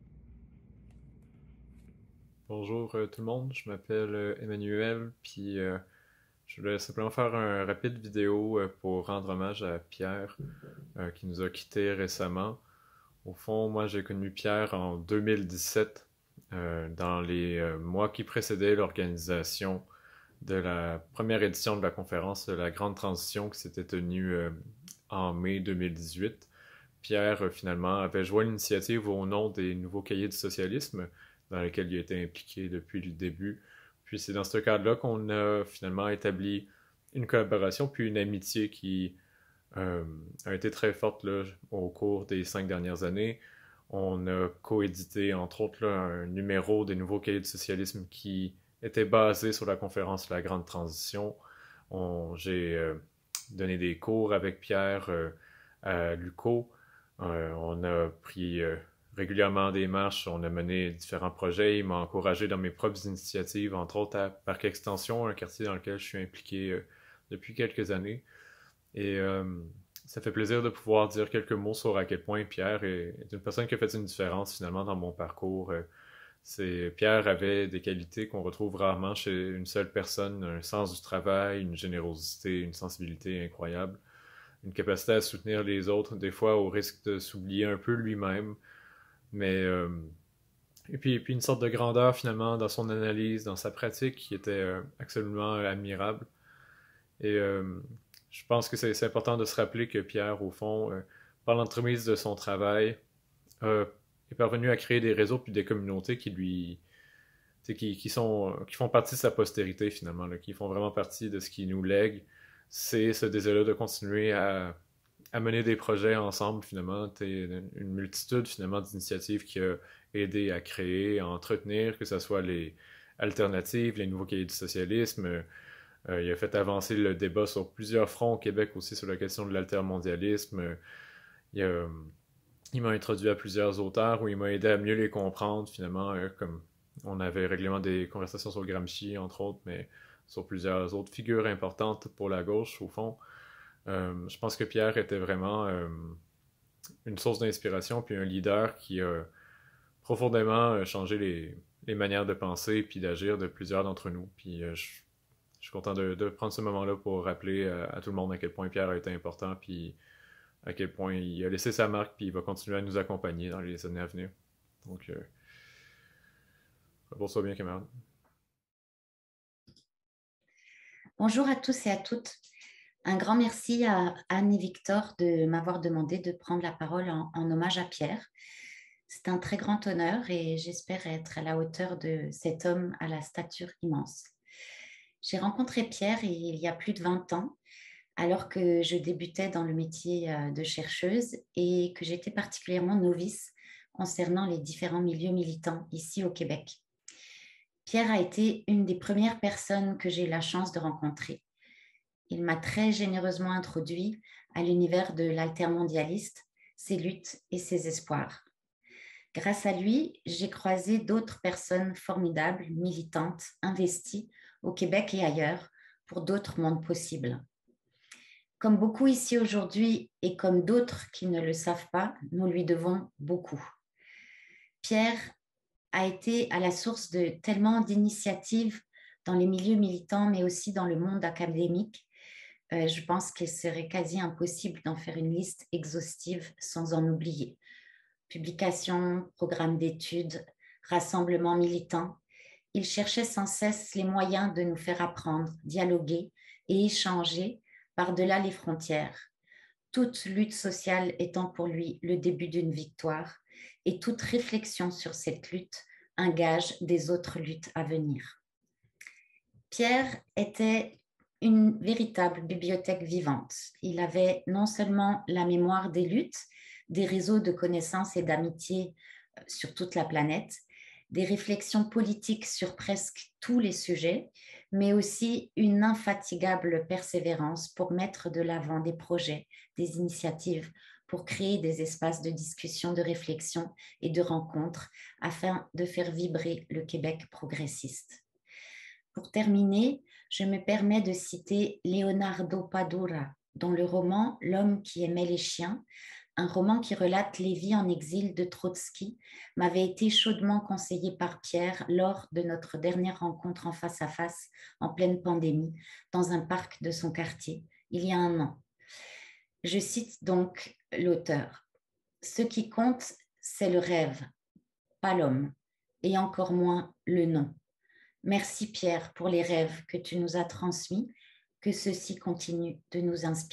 Bonjour euh, tout le monde, je m'appelle euh, Emmanuel, puis euh, je voulais simplement faire un rapide vidéo euh, pour rendre hommage à Pierre euh, qui nous a quittés récemment. Au fond, moi j'ai connu Pierre en deux mille dix-sept, euh, dans les euh, mois qui précédaient l'organisation de la première édition de la conférence de la Grande Transition qui s'était tenue euh, en mai deux mille dix-huit. Pierre, euh, finalement, avait joint l'initiative au nom des Nouveaux Cahiers du Socialisme, dans lequel il a été impliqué depuis le début. Puis c'est dans ce cadre-là qu'on a finalement établi une collaboration, puis une amitié qui euh, a été très forte là, au cours des cinq dernières années. On a coédité, entre autres, là, un numéro des Nouveaux Cahiers du Socialisme qui était basé sur la conférence La Grande Transition. On, j'ai euh, donné des cours avec Pierre euh, à l'U Q O. Euh, on a pris euh, régulièrement des marches, on a mené différents projets. Il m'a encouragé dans mes propres initiatives, entre autres à Parc Extension, un quartier dans lequel je suis impliqué euh, depuis quelques années. Et euh, ça fait plaisir de pouvoir dire quelques mots sur à quel point Pierre est, est une personne qui a fait une différence finalement dans mon parcours. Euh, C'est, Pierre avait des qualités qu'on retrouve rarement chez une seule personne, un sens du travail, une générosité, une sensibilité incroyable, une capacité à soutenir les autres, des fois au risque de s'oublier un peu lui-même, mais euh, et puis, et puis une sorte de grandeur finalement dans son analyse, dans sa pratique qui était euh, absolument euh, admirable. Et euh, je pense que c'est, c'est important de se rappeler que Pierre, au fond, euh, par l'entremise de son travail, euh, est parvenu à créer des réseaux puis des communautés qui lui qui, qui, sont, qui font partie de sa postérité finalement, là, qui font vraiment partie de ce qui nous lègue. C'est ce désir-là de continuer à, à mener des projets ensemble finalement. T'es une multitude finalement d'initiatives qui a aidé à créer, à entretenir, que ce soit les alternatives, les nouveaux cahiers du socialisme. Euh, il a fait avancer le débat sur plusieurs fronts au Québec aussi sur la question de l'altermondialisme. Il a Il m'a introduit à plusieurs auteurs où il m'a aidé à mieux les comprendre, finalement, euh, comme on avait régulièrement des conversations sur Gramsci, entre autres, mais sur plusieurs autres figures importantes pour la gauche, au fond. Euh, je pense que Pierre était vraiment euh, une source d'inspiration, puis un leader qui a profondément changé les, les manières de penser puis d'agir de plusieurs d'entre nous. Puis euh, je, je suis content de, de prendre ce moment-là pour rappeler à, à tout le monde à quel point Pierre a été important, puis à quel point il a laissé sa marque, puis il va continuer à nous accompagner dans les années à venir. Donc, euh, repose-toi bien, camarade. Bonjour à tous et à toutes. Un grand merci à Anne et Victor de m'avoir demandé de prendre la parole en, en hommage à Pierre. C'est un très grand honneur et j'espère être à la hauteur de cet homme à la stature immense. J'ai rencontré Pierre il y a plus de vingt ans, alors que je débutais dans le métier de chercheuse et que j'étais particulièrement novice concernant les différents milieux militants ici au Québec. Pierre a été une des premières personnes que j'ai eu la chance de rencontrer. Il m'a très généreusement introduit à l'univers de l'altermondialiste, ses luttes et ses espoirs. Grâce à lui, j'ai croisé d'autres personnes formidables, militantes, investies au Québec et ailleurs pour d'autres mondes possibles. Comme beaucoup ici aujourd'hui et comme d'autres qui ne le savent pas, nous lui devons beaucoup. Pierre a été à la source de tellement d'initiatives dans les milieux militants, mais aussi dans le monde académique. Euh, je pense qu'il serait quasi impossible d'en faire une liste exhaustive sans en oublier. Publications, programmes d'études, rassemblements militants. Il cherchait sans cesse les moyens de nous faire apprendre, dialoguer et échanger par-delà les frontières. Toute lutte sociale étant pour lui le début d'une victoire et toute réflexion sur cette lutte un gage des autres luttes à venir. Pierre était une véritable bibliothèque vivante. Il avait non seulement la mémoire des luttes, des réseaux de connaissances et d'amitié sur toute la planète, des réflexions politiques sur presque tous les sujets, mais aussi une infatigable persévérance pour mettre de l'avant des projets, des initiatives, pour créer des espaces de discussion, de réflexion et de rencontres afin de faire vibrer le Québec progressiste. Pour terminer, je me permets de citer Leonardo Padura, dont le roman « L'homme qui aimait les chiens », un roman qui relate les vies en exil de Trotsky, m'avait été chaudement conseillé par Pierre lors de notre dernière rencontre en face à face en pleine pandémie dans un parc de son quartier, il y a un an. Je cite donc l'auteur. « Ce qui compte, c'est le rêve, pas l'homme, et encore moins le nom. Merci Pierre pour les rêves que tu nous as transmis, que ceux-ci continuent de nous inspirer. »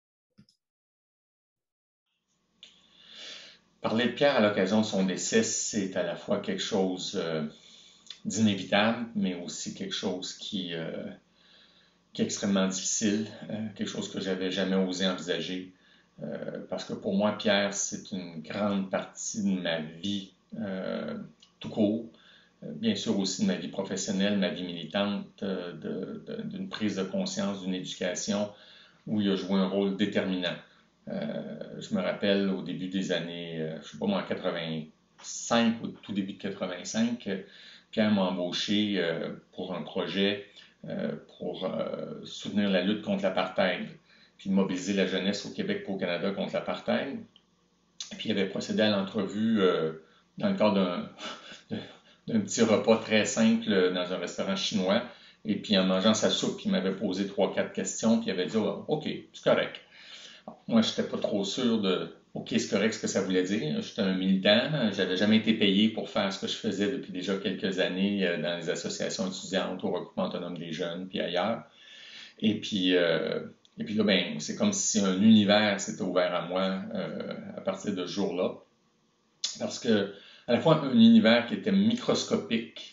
Parler de Pierre à l'occasion de son décès, c'est à la fois quelque chose euh, d'inévitable, mais aussi quelque chose qui, euh, qui est extrêmement difficile, euh, quelque chose que j'avais jamais osé envisager. Euh, parce que pour moi, Pierre, c'est une grande partie de ma vie euh, tout court. Euh, bien sûr aussi de ma vie professionnelle, ma vie militante, euh, de, de, d'une prise de conscience, d'une éducation où il a joué un rôle déterminant. Euh, je me rappelle au début des années, euh, je ne sais pas moi, en quatre-vingt-cinq, au tout début de quatre-vingt-cinq, euh, Pierre m'a embauché euh, pour un projet euh, pour euh, soutenir la lutte contre l'apartheid, puis mobiliser la jeunesse au Québec pour au Canada contre l'apartheid. Puis il avait procédé à l'entrevue euh, dans le cadre d'un, d'un petit repas très simple dans un restaurant chinois. Et puis en mangeant sa soupe, il m'avait posé trois, quatre questions, puis il avait dit oh, « OK, c'est correct ». Moi, je n'étais pas trop sûr de « OK, c'est correct ce que ça voulait dire ». J'étais un militant, je n'avais jamais été payé pour faire ce que je faisais depuis déjà quelques années dans les associations étudiantes, au regroupement autonome des jeunes, puis ailleurs. Et puis, euh, et puis là, ben, c'est comme si un univers s'était ouvert à moi euh, à partir de ce jour-là. Parce que, à la fois, un univers qui était microscopique,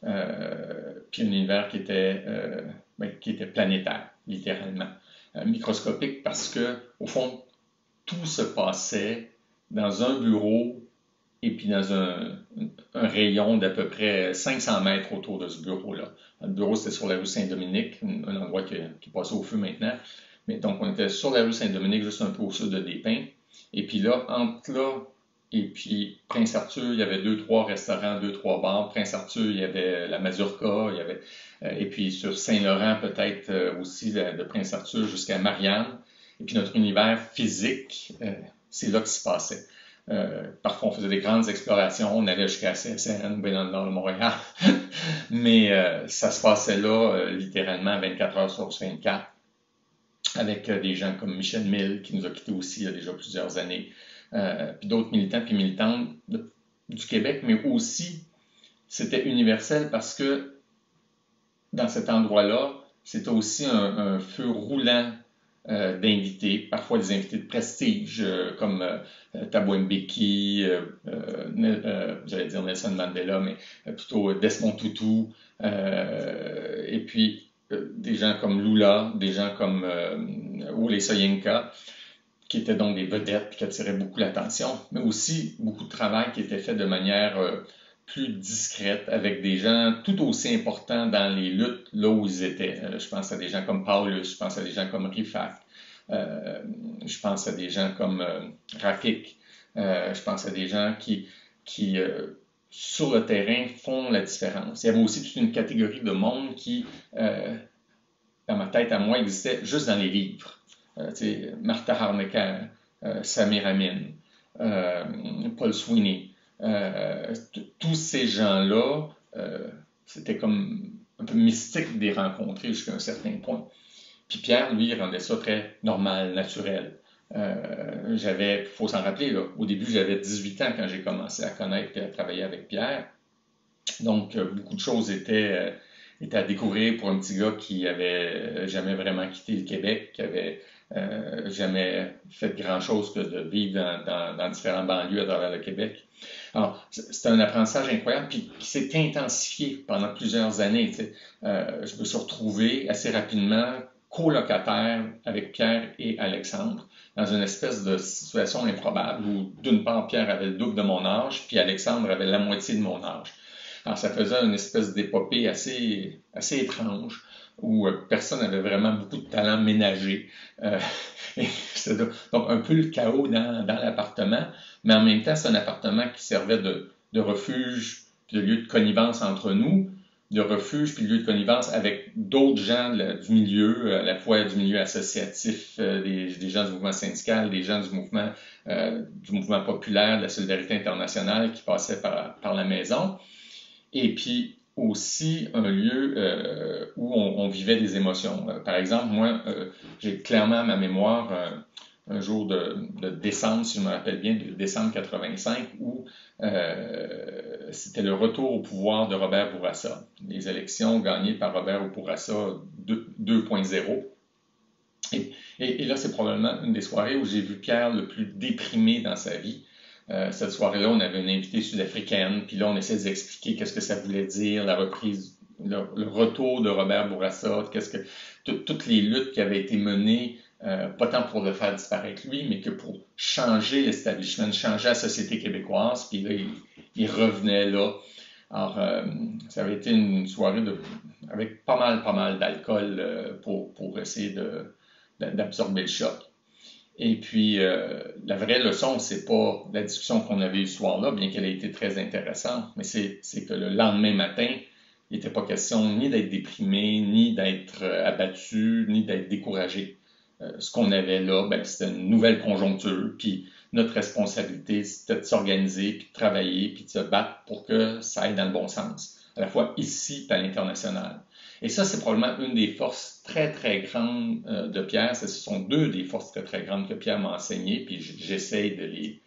euh, puis un univers qui était, euh, ben, qui était planétaire, littéralement. Euh, microscopique parce que, au fond, tout se passait dans un bureau et puis dans un, un rayon d'à peu près cinq cents mètres autour de ce bureau-là. Le bureau, c'était sur la rue Saint-Dominique, un endroit qui, qui passe au feu maintenant. Mais donc, on était sur la rue Saint-Dominique, juste un peu au sud de Despins. Et puis là, entre là et puis Prince-Arthur, il y avait deux, trois restaurants, deux, trois bars. Prince-Arthur, il y avait la Mazurka, il y avait... Et puis sur Saint-Laurent, peut-être aussi de Prince-Arthur jusqu'à Marianne. Et puis notre univers physique, euh, c'est là que se passait. Euh, parfois, on faisait des grandes explorations, on allait jusqu'à C S N ou bien dans le nord de Montréal. Mais euh, ça se passait là, euh, littéralement, vingt-quatre heures sur vingt-quatre, avec euh, des gens comme Michel Mille, qui nous a quittés aussi il y a déjà plusieurs années, euh, puis d'autres militants puis militantes de, du Québec, mais aussi, c'était universel parce que dans cet endroit-là, c'était aussi un, un feu roulant euh, d'invités, parfois des invités de prestige, euh, comme euh, Thabo Mbeki, euh, euh, j'allais dire Nelson Mandela, mais plutôt Desmond Tutu, euh, et puis euh, des gens comme Lula, des gens comme euh, Wole Soyinka, qui étaient donc des vedettes et qui attiraient beaucoup l'attention, mais aussi beaucoup de travail qui était fait de manière euh, plus discrète, avec des gens tout aussi importants dans les luttes là où ils étaient. Euh, je pense à des gens comme Paulus, je pense à des gens comme Rifat, euh, je pense à des gens comme euh, Rafik, euh, je pense à des gens qui, qui euh, sur le terrain, font la différence. Il y avait aussi toute une catégorie de monde qui, euh, dans ma tête à moi, existait juste dans les livres. Euh, Martha Harnecker, euh, Samir Amin, euh, Paul Sweeney, euh, tous ces gens-là, euh, c'était comme un peu mystique de les rencontrer jusqu'à un certain point. Puis Pierre, lui, il rendait ça très normal, naturel. Euh, j'avais, il faut s'en rappeler, là, au début, j'avais dix-huit ans quand j'ai commencé à connaître et à travailler avec Pierre. Donc, euh, beaucoup de choses étaient, euh, étaient à découvrir pour un petit gars qui avait jamais vraiment quitté le Québec, qui avait euh, jamais fait grand-chose que de vivre dans, dans, dans différentes banlieues à travers le Québec. Alors, c'est un apprentissage incroyable, puis qui s'est intensifié pendant plusieurs années. Tu sais. Euh, je me suis retrouvé assez rapidement colocataire avec Pierre et Alexandre, dans une espèce de situation improbable où, d'une part, Pierre avait le double de mon âge, puis Alexandre avait la moitié de mon âge. Alors, ça faisait une espèce d'épopée assez, assez étrange, où euh, personne n'avait vraiment beaucoup de talent ménager. Euh, C'était donc un peu le chaos dans, dans l'appartement, mais en même temps, c'est un appartement qui servait de, de refuge, puis de lieu de connivence entre nous, de refuge puis de lieu de connivence avec d'autres gens de, du milieu, à la fois du milieu associatif, euh, des, des gens du mouvement syndical, des gens du mouvement, euh, du mouvement populaire, de la solidarité internationale qui passaient par, par la maison. Et puis aussi un lieu euh, où on, on vivait des émotions. Euh, par exemple, moi, euh, j'ai clairement à ma mémoire euh, un jour de, de décembre, si je me rappelle bien, de décembre quatre-vingt-cinq, où euh, c'était le retour au pouvoir de Robert Bourassa. Les élections gagnées par Robert Bourassa deux point zéro. Et, et, et là, c'est probablement une des soirées où j'ai vu Pierre le plus déprimé dans sa vie. Euh, cette soirée-là, on avait une invitée sud-africaine, puis là, on essayait d'expliquer qu'est-ce que ça voulait dire, la reprise, le, le retour de Robert Bourassa, qu'est-ce que toutes les luttes qui avaient été menées, euh, pas tant pour le faire disparaître lui, mais que pour changer l'establishment, changer la société québécoise, puis là, il, il revenait là. Alors, euh, ça avait été une soirée de, avec pas mal, pas mal d'alcool euh, pour, pour essayer de, d'absorber le choc. Et puis, euh, la vraie leçon, c'est pas la discussion qu'on avait eu ce soir-là, bien qu'elle ait été très intéressante, mais c'est, c'est que le lendemain matin, il n'était pas question ni d'être déprimé, ni d'être euh, abattu, ni d'être découragé. Euh, ce qu'on avait là, ben, c'était une nouvelle conjoncture, puis notre responsabilité, c'était de s'organiser, puis de travailler, puis de se battre pour que ça aille dans le bon sens, à la fois ici et à l'international. Et ça, c'est probablement une des forces très, très grandes euh, de Pierre. Ce sont deux des forces très, très grandes que Pierre m'a enseignées, puis j'essaie de les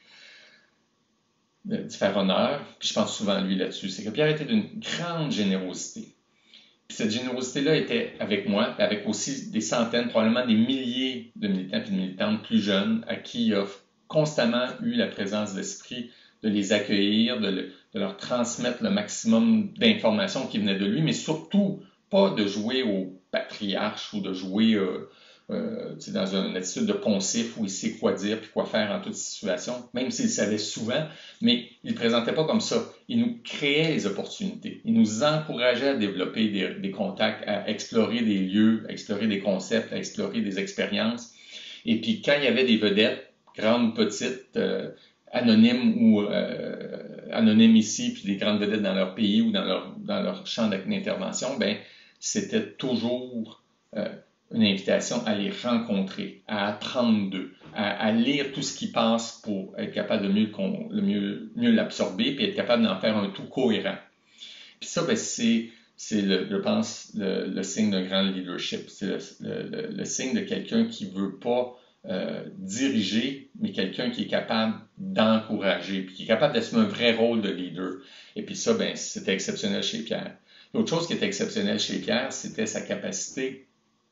de faire honneur, puis je pense souvent à lui là-dessus. C'est que Pierre était d'une grande générosité. Puis cette générosité-là était avec moi, avec aussi des centaines, probablement des milliers de militants et de militantes plus jeunes à qui il a constamment eu la présence d'esprit de les accueillir, de, le, de leur transmettre le maximum d'informations qui venaient de lui, mais surtout pas de jouer au patriarche ou de jouer euh, euh, dans une attitude de poncif où il sait quoi dire puis quoi faire en toute situation, même s'il savait souvent, mais il ne présentait pas comme ça. Il nous créait les opportunités. Il nous encourageait à développer des, des contacts, à explorer des lieux, à explorer des concepts, à explorer des expériences. Et puis quand il y avait des vedettes, grandes ou petites, euh, anonymes ou euh, anonymes ici, puis des grandes vedettes dans leur pays ou dans leur, dans leur champ d'intervention, ben c'était toujours euh, une invitation à les rencontrer, à apprendre d'eux, à, à lire tout ce qui passe pour être capable de mieux, le mieux, mieux l'absorber, puis être capable d'en faire un tout cohérent. Puis ça, ben, c'est, c'est le, je pense, le, le signe d'un grand leadership. C'est le, le, le signe de quelqu'un qui ne veut pas euh, diriger, mais quelqu'un qui est capable d'encourager, puis qui est capable d'assumer un vrai rôle de leader. Et puis ça, ben, c'était exceptionnel chez Pierre. L'autre chose qui était exceptionnelle chez Pierre, c'était sa capacité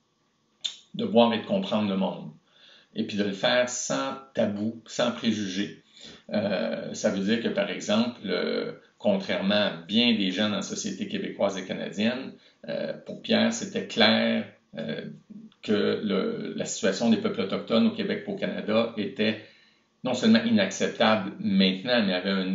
de voir et de comprendre le monde. Et puis de le faire sans tabou, sans préjugés. Euh, ça veut dire que, par exemple, euh, contrairement à bien des gens dans la société québécoise et canadienne, euh, pour Pierre, c'était clair euh, que le, la situation des peuples autochtones au Québec et au Canada était non seulement inacceptable maintenant, mais avait un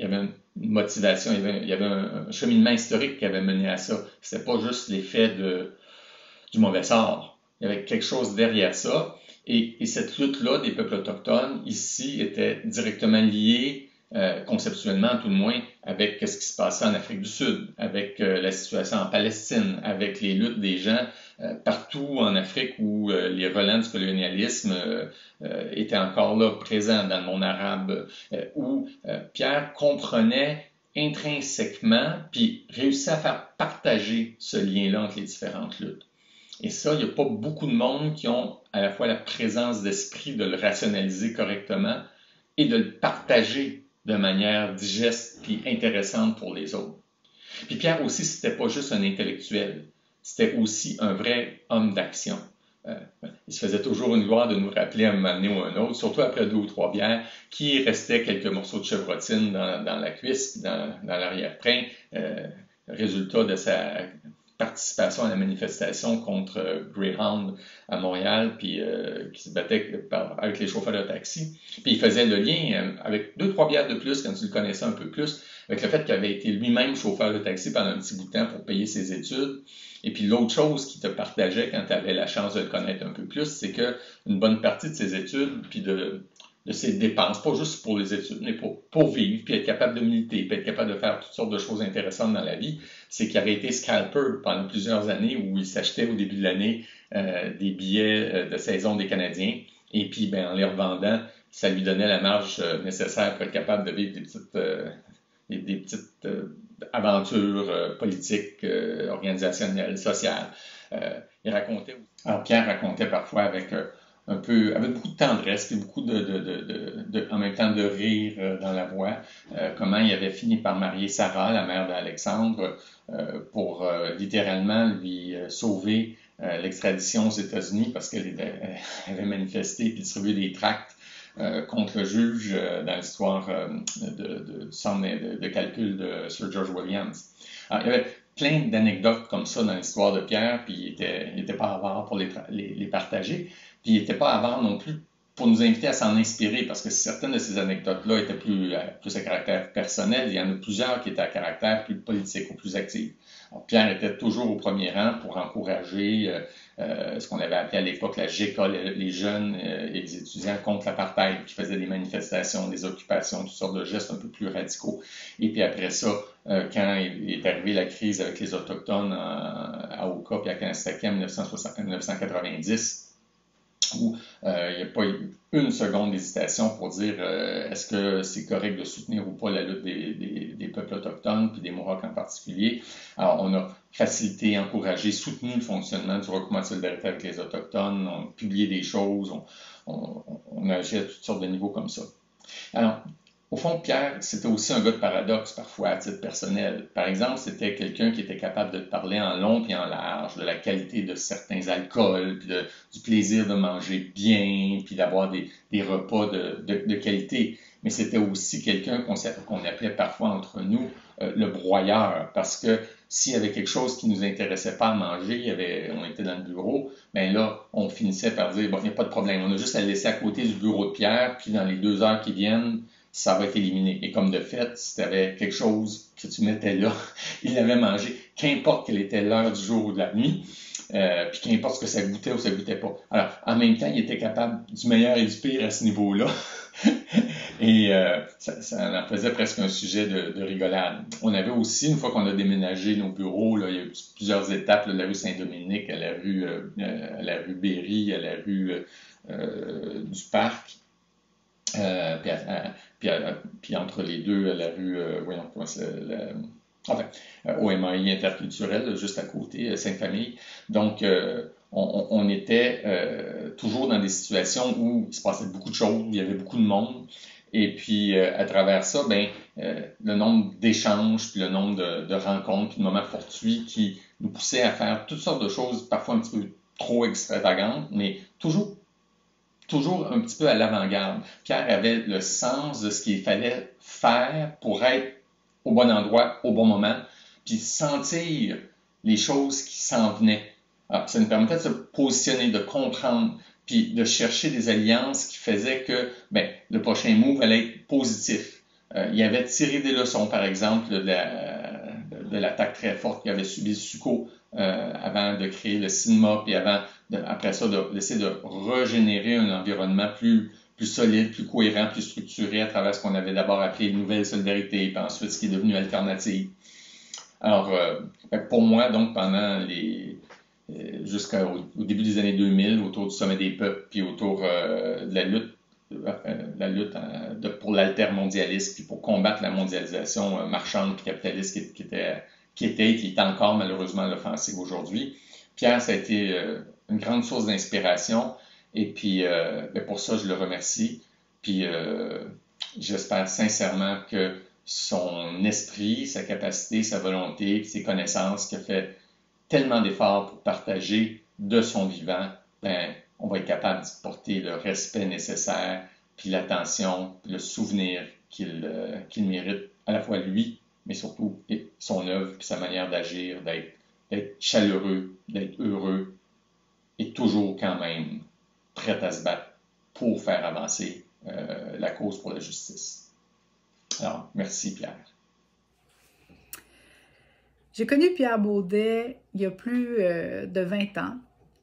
il y avait une motivation, il y avait, il y avait un, un cheminement historique qui avait mené à ça. C'était pas juste l'effet de, du mauvais sort. Il y avait quelque chose derrière ça. Et, et cette lutte-là des peuples autochtones, ici, était directement liée, euh, conceptuellement tout le moins, avec ce qui se passait en Afrique du Sud, avec euh, la situation en Palestine, avec les luttes des gens euh, partout en Afrique où euh, les relents du colonialisme euh, euh, étaient encore là, présents dans le monde arabe, euh, où euh, Pierre comprenait intrinsèquement, puis réussissait à faire partager ce lien-là entre les différentes luttes. Et ça, il n'y a pas beaucoup de monde qui ont à la fois la présence d'esprit de le rationaliser correctement et de le partager de manière digeste puis intéressante pour les autres. Puis Pierre aussi, c'était pas juste un intellectuel, c'était aussi un vrai homme d'action. Euh, il se faisait toujours une gloire de nous rappeler à un moment donné ou un autre, surtout après deux ou trois bières, qu'il restait quelques morceaux de chevrotine dans, dans la cuisse, dans, dans l'arrière-train, euh, résultat de sa participation à la manifestation contre euh, Greyhound à Montréal, puis euh, qui se battait par, avec les chauffeurs de taxi. Puis il faisait le lien euh, avec deux, trois bières de plus, quand tu le connaissais un peu plus, avec le fait qu'il avait été lui-même chauffeur de taxi pendant un petit bout de temps pour payer ses études. Et puis l'autre chose qui te partageait quand tu avais la chance de le connaître un peu plus, c'est que une bonne partie de ses études, puis de, de ses dépenses, pas juste pour les études, mais pour, pour vivre, puis être capable de militer, puis être capable de faire toutes sortes de choses intéressantes dans la vie, c'est qu'il avait été scalper pendant plusieurs années où il s'achetait au début de l'année euh, des billets euh, de saison des Canadiens, et puis ben, en les revendant, ça lui donnait la marge euh, nécessaire pour être capable de vivre des petites, euh, des, des petites euh, aventures euh, politiques, euh, organisationnelles, sociales. Euh, il racontait, alors Pierre racontait parfois avec euh, un peu, avec beaucoup de tendresse et beaucoup de, de, de, de, de, en même temps de rire euh, dans la voix, euh, comment il avait fini par marier Sarah, la mère d'Alexandre, euh, pour euh, littéralement lui euh, sauver euh, l'extradition aux États-Unis parce qu'elle était, elle avait manifesté et distribué des tracts euh, contre le juge euh, dans l'histoire euh, de, de, du centre de, de calcul de Sir George Williams. Alors, il y avait plein d'anecdotes comme ça dans l'histoire de Pierre, puis il était, il était pas avare pour les, les, les partager. Puis il n'était pas avare non plus pour nous inviter à s'en inspirer, parce que certaines de ces anecdotes-là étaient plus, plus à caractère personnel. Il y en a plusieurs qui étaient à caractère plus politique ou plus actif. Alors, Pierre était toujours au premier rang pour encourager euh, euh, ce qu'on avait appelé à l'époque la G K, les, les jeunes euh, et les étudiants contre l'apartheid, qui faisaient des manifestations, des occupations, toutes sortes de gestes un peu plus radicaux. Et puis après ça, euh, quand il est arrivé la crise avec les Autochtones à, à Oka puis à Kanesatake en dix-neuf cent quatre-vingt-dix, où euh, il n'y a pas eu une seconde d'hésitation pour dire euh, est-ce que c'est correct de soutenir ou pas la lutte des, des, des peuples autochtones, puis des Mohawks en particulier. Alors, on a facilité, encouragé, soutenu le fonctionnement du regroupement de solidarité avec les Autochtones, on a publié des choses, on, on, on a agi à toutes sortes de niveaux comme ça. Alors, au fond, Pierre, c'était aussi un gars de paradoxe, parfois, à titre personnel. Par exemple, c'était quelqu'un qui était capable de te parler en long et en large de la qualité de certains alcools, puis de, du plaisir de manger bien, puis d'avoir des, des repas de, de, de qualité. Mais c'était aussi quelqu'un qu'on, qu'on appelait parfois entre nous euh, le broyeur, parce que s'il y avait quelque chose qui nous intéressait pas à manger, il y avait, on était dans le bureau, ben là, on finissait par dire, bon, il n'y a pas de problème, on a juste à le laisser à côté du bureau de Pierre, puis dans les deux heures qui viennent, ça va être éliminé. Et comme de fait, si tu avais quelque chose que tu mettais là, il l'avait mangé, qu'importe quelle était l'heure du jour ou de la nuit, euh, puis qu'importe ce que ça goûtait ou ça goûtait pas. Alors, en même temps, il était capable du meilleur et du pire à ce niveau-là. Et euh, ça, ça en faisait presque un sujet de, de rigolade. On avait aussi, une fois qu'on a déménagé nos bureaux, là, il y a eu plusieurs étapes, là, de la rue Saint-Dominique à la rue, euh, à la rue Berry, à la rue euh, du Parc. Euh, puis, à, puis, à, puis entre les deux, à la rue, euh, voyons comment c'est, la, enfin, au M A I interculturel, juste à côté, Sainte-Famille. Donc, euh, on, on était euh, toujours dans des situations où il se passait beaucoup de choses, où il y avait beaucoup de monde. Et puis, euh, à travers ça, ben, euh, le nombre d'échanges, puis le nombre de, de rencontres, puis de moments fortuits qui nous poussaient à faire toutes sortes de choses, parfois un petit peu trop extravagantes, mais toujours toujours un petit peu à l'avant-garde. Pierre avait le sens de ce qu'il fallait faire pour être au bon endroit, au bon moment, puis sentir les choses qui s'en venaient. Alors, ça nous permettait de se positionner, de comprendre, puis de chercher des alliances qui faisaient que ben, le prochain move allait être positif. Euh, il avait tiré des leçons, par exemple, de, la, de l'attaque très forte qu'avait subi Succo euh, avant de créer le cinéma, puis avant, de, après ça, d'essayer de, de régénérer un environnement plus, plus solide, plus cohérent, plus structuré à travers ce qu'on avait d'abord appelé Nouvelle Solidarité, puis ensuite ce qui est devenu Alternative. Alors, euh, pour moi, donc, pendant les jusqu'au au début des années deux mille, autour du Sommet des peuples, puis autour euh, de la lutte, euh, la lutte euh, de, pour l'altermondialisme, puis pour combattre la mondialisation euh, marchande puis capitaliste qui, qui était qui était et qui est encore malheureusement à l'offensive aujourd'hui. Pierre, ça a été euh, une grande source d'inspiration, et puis euh, ben pour ça, je le remercie. Puis euh, j'espère sincèrement que son esprit, sa capacité, sa volonté, ses connaissances, qui a fait tellement d'efforts pour partager de son vivant, ben, on va être capable d'y porter le respect nécessaire, puis l'attention, puis le souvenir qu'il euh, qu'il mérite, à la fois lui, mais surtout son œuvre, puis sa manière d'agir, d'être, d'être chaleureux, d'être heureux, et toujours quand même prêt à se battre pour faire avancer euh, la cause pour la justice. Alors, merci Pierre. J'ai connu Pierre Baudet il y a plus euh, de vingt ans.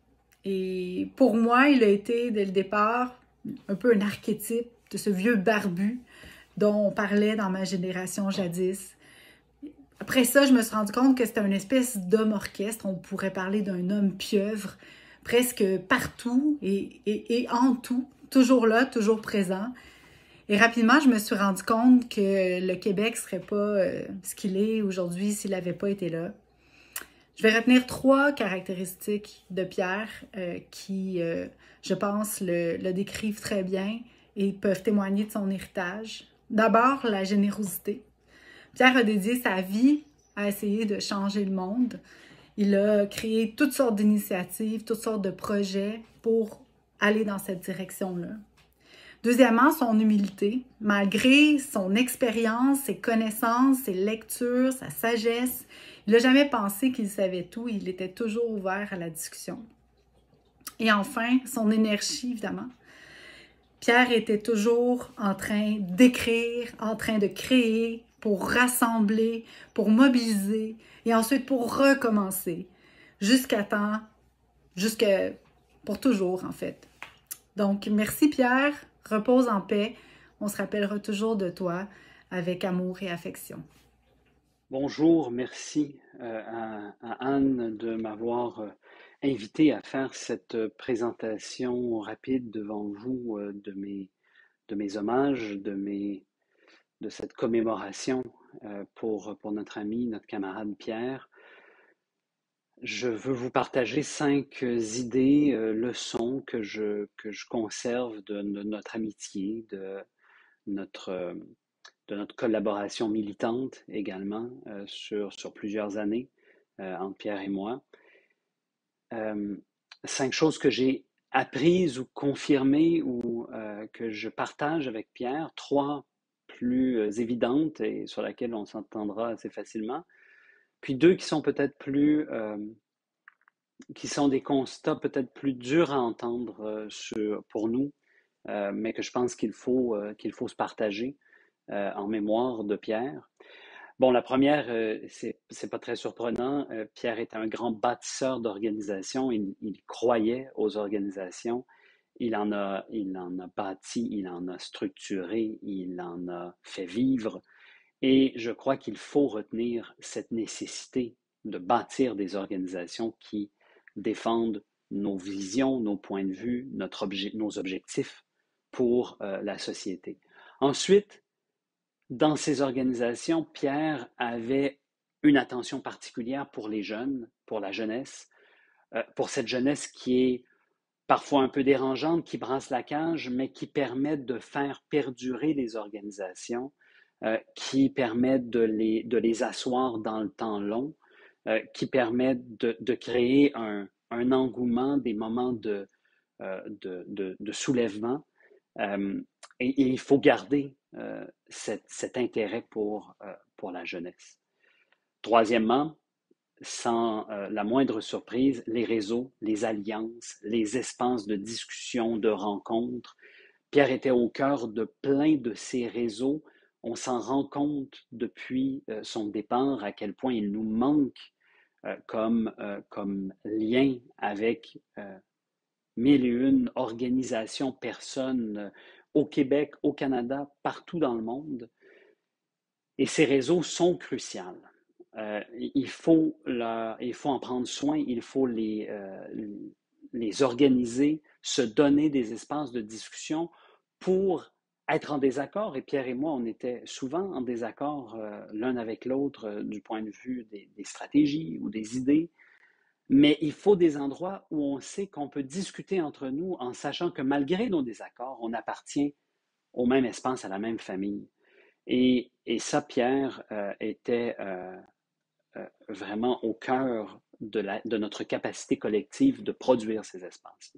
Et pour moi, il a été, dès le départ, un peu un archétype de ce vieux barbu dont on parlait dans ma génération jadis. Après ça, je me suis rendu compte que c'était une espèce d'homme orchestre. On pourrait parler d'un homme pieuvre, presque partout et, et, et en tout, toujours là, toujours présent. Et rapidement, je me suis rendu compte que le Québec ne serait pas euh, ce qu'il est aujourd'hui s'il n'avait pas été là. Je vais retenir trois caractéristiques de Pierre euh, qui, euh, je pense, le, le décrivent très bien et peuvent témoigner de son héritage. D'abord, la générosité. Pierre a dédié sa vie à essayer de changer le monde. Il a créé toutes sortes d'initiatives, toutes sortes de projets pour aller dans cette direction-là. Deuxièmement, son humilité. Malgré son expérience, ses connaissances, ses lectures, sa sagesse, il n'a jamais pensé qu'il savait tout. Il était toujours ouvert à la discussion. Et enfin, son énergie, évidemment. Pierre était toujours en train d'écrire, en train de créer, pour rassembler, pour mobiliser, et ensuite pour recommencer, jusqu'à temps, jusqu'à, pour toujours en fait. Donc, merci Pierre, repose en paix, on se rappellera toujours de toi avec amour et affection. Bonjour, merci euh, à, à Anne de m'avoir euh, invité à faire cette présentation rapide devant vous euh, de, mes, de mes hommages, de, mes, de cette commémoration euh, pour, pour notre ami, notre camarade Pierre. Je veux vous partager cinq idées, euh, leçons que je, que je conserve de, de notre amitié, de notre... Euh, de notre collaboration militante également euh, sur, sur plusieurs années euh, entre Pierre et moi. Euh, cinq choses que j'ai apprises ou confirmées ou euh, que je partage avec Pierre, trois plus euh, évidentes et sur lesquelles on s'entendra assez facilement, puis deux qui sont peut-être plus, euh, qui sont des constats peut-être plus durs à entendre euh, sur, pour nous, euh, mais que je pense qu'il faut, euh, qu'il faut se partager. Euh, en mémoire de Pierre. Bon, la première, euh, c'est, c'est pas très surprenant. Euh, Pierre est un grand bâtisseur d'organisations. Il, il croyait aux organisations. Il en a, il en a bâti, il en a structuré, il en a fait vivre. Et je crois qu'il faut retenir cette nécessité de bâtir des organisations qui défendent nos visions, nos points de vue, notre obje- nos objectifs pour euh, la société. Ensuite, dans ces organisations, Pierre avait une attention particulière pour les jeunes, pour la jeunesse, euh, pour cette jeunesse qui est parfois un peu dérangeante, qui brasse la cage, mais qui permet de faire perdurer les organisations, euh, qui permet de les, de les asseoir dans le temps long, euh, qui permet de, de créer un, un engouement, des moments de, euh, de, de, de soulèvement. Euh, et, et il faut garder euh, cet, cet intérêt pour, euh, pour la jeunesse. Troisièmement, sans euh, la moindre surprise, les réseaux, les alliances, les espaces de discussion, de rencontres. Pierre était au cœur de plein de ces réseaux On s'en rend compte depuis euh, son départ à quel point il nous manque euh, comme, euh, comme lien avec euh, mille et une organisations, personnes euh, au Québec, au Canada, partout dans le monde. Et ces réseaux sont cruciaux. Euh, il, faut la, il faut en prendre soin, il faut les, euh, les organiser, se donner des espaces de discussion pour être en désaccord. Et Pierre et moi, on était souvent en désaccord euh, l'un avec l'autre euh, du point de vue des, des stratégies ou des idées. Mais il faut des endroits où on sait qu'on peut discuter entre nous en sachant que malgré nos désaccords, on appartient au même espace, à la même famille. Et, et ça, Pierre, euh, était euh, euh, vraiment au cœur de, la, de notre capacité collective de produire ces espaces.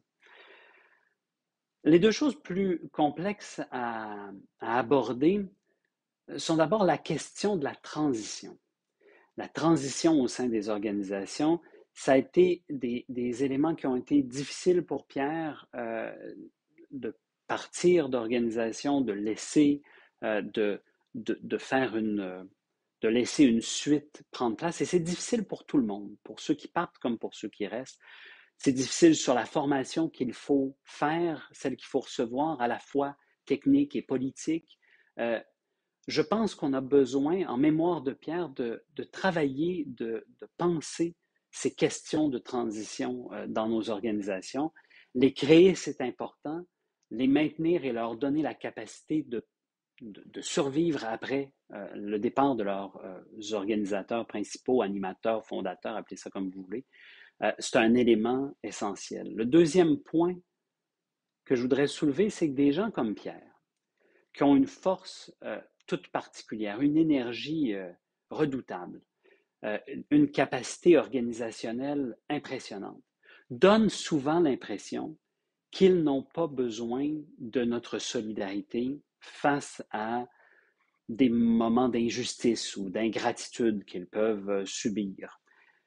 Les deux choses plus complexes à, à aborder sont d'abord la question de la transition. La transition au sein des organisations, ça a été des, des éléments qui ont été difficiles pour Pierre euh, de partir d'organisation, de laisser, euh, de, de, de faire une, de laisser une suite prendre place. Et c'est difficile pour tout le monde, pour ceux qui partent comme pour ceux qui restent. C'est difficile sur la formation qu'il faut faire, celle qu'il faut recevoir, à la fois technique et politique. Euh, je pense qu'on a besoin, en mémoire de Pierre, de, de travailler, de, de penser ces questions de transition euh, dans nos organisations. Les créer, c'est important. Les maintenir et leur donner la capacité de, de, de survivre après euh, le départ de leurs euh, organisateurs principaux, animateurs, fondateurs, appelez ça comme vous voulez, euh, c'est un élément essentiel. Le deuxième point que je voudrais soulever, c'est que des gens comme Pierre, qui ont une force euh, toute particulière, une énergie euh, redoutable, euh, une capacité organisationnelle impressionnante, donnent souvent l'impression qu'ils n'ont pas besoin de notre solidarité face à des moments d'injustice ou d'ingratitude qu'ils peuvent subir.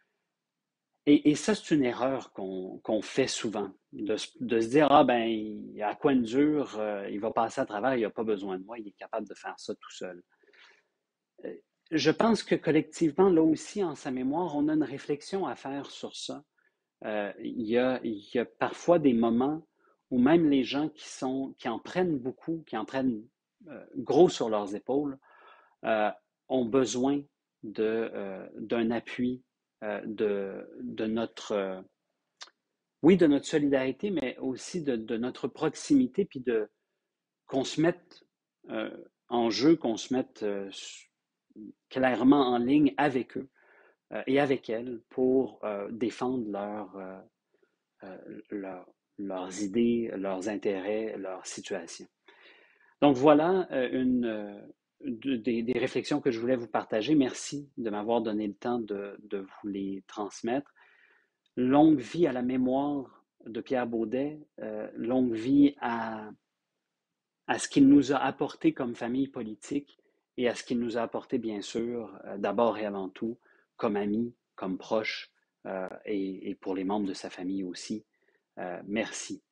Et, et ça, c'est une erreur qu'on qu'on fait souvent, de, de se dire, ah ben, il a quoi une dure, euh, il va passer à travers, il n'a pas besoin de moi, il est capable de faire ça tout seul. Euh, je pense que collectivement, là aussi, en sa mémoire, on a une réflexion à faire sur ça. Euh, il y a, il y a parfois des moments où même les gens qui, sont, qui en prennent beaucoup, qui en prennent euh, gros sur leurs épaules, euh, ont besoin de, euh, d'un appui, euh, de, de notre, euh, oui, de notre solidarité, mais aussi de, de notre proximité, puis de, qu'on se mette euh, en jeu, qu'on se mette euh, clairement en ligne avec eux euh, et avec elles pour euh, défendre leur, euh, euh, leur, leurs idées, leurs intérêts, leur situation. Donc voilà euh, une, euh, de, des, des réflexions que je voulais vous partager. Merci de m'avoir donné le temps de, de vous les transmettre. Longue vie à la mémoire de Pierre Baudet, euh, longue vie à, à ce qu'il nous a apporté comme famille politique et à ce qu'il nous a apporté, bien sûr, euh, d'abord et avant tout, comme ami, comme proche euh, et, et pour les membres de sa famille aussi. Euh, merci.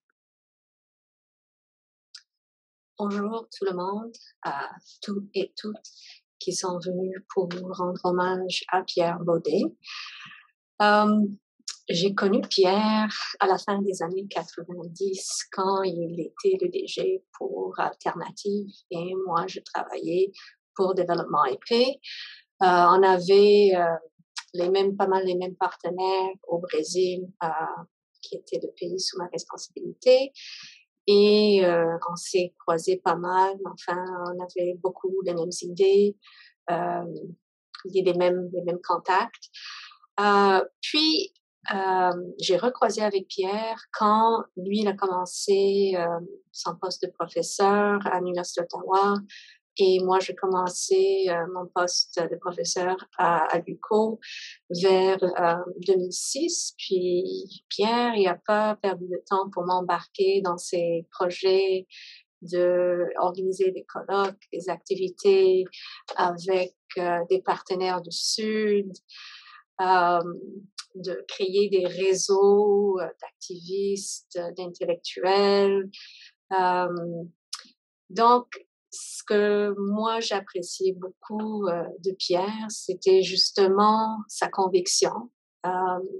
Bonjour tout le monde, à tous et toutes qui sont venus pour rendre hommage à Pierre Baudet. Euh, j'ai connu Pierre à la fin des années quatre-vingt-dix quand il était le D G pour Alternative et moi je travaillais pour Développement et Paix. Euh, on avait euh, les mêmes, pas mal les mêmes partenaires au Brésil, euh, qui était le pays sous ma responsabilité. Et euh, on s'est croisés pas mal, enfin, on avait beaucoup les mêmes idées, euh, les mêmes, les mêmes contacts. Euh, puis, euh, j'ai recroisé avec Pierre quand lui, il a commencé euh, son poste de professeur à l'Université d'Ottawa. Et moi, j'ai commencé euh, mon poste de professeur à, à l'U Q O vers euh, deux mille six. Puis Pierre, il n'a pas perdu de temps pour m'embarquer dans ses projets de organiser des colloques, des activités avec euh, des partenaires du Sud, euh, de créer des réseaux d'activistes, d'intellectuels. Euh, donc, ce que moi j'appréciais beaucoup euh, de Pierre, c'était justement sa conviction euh,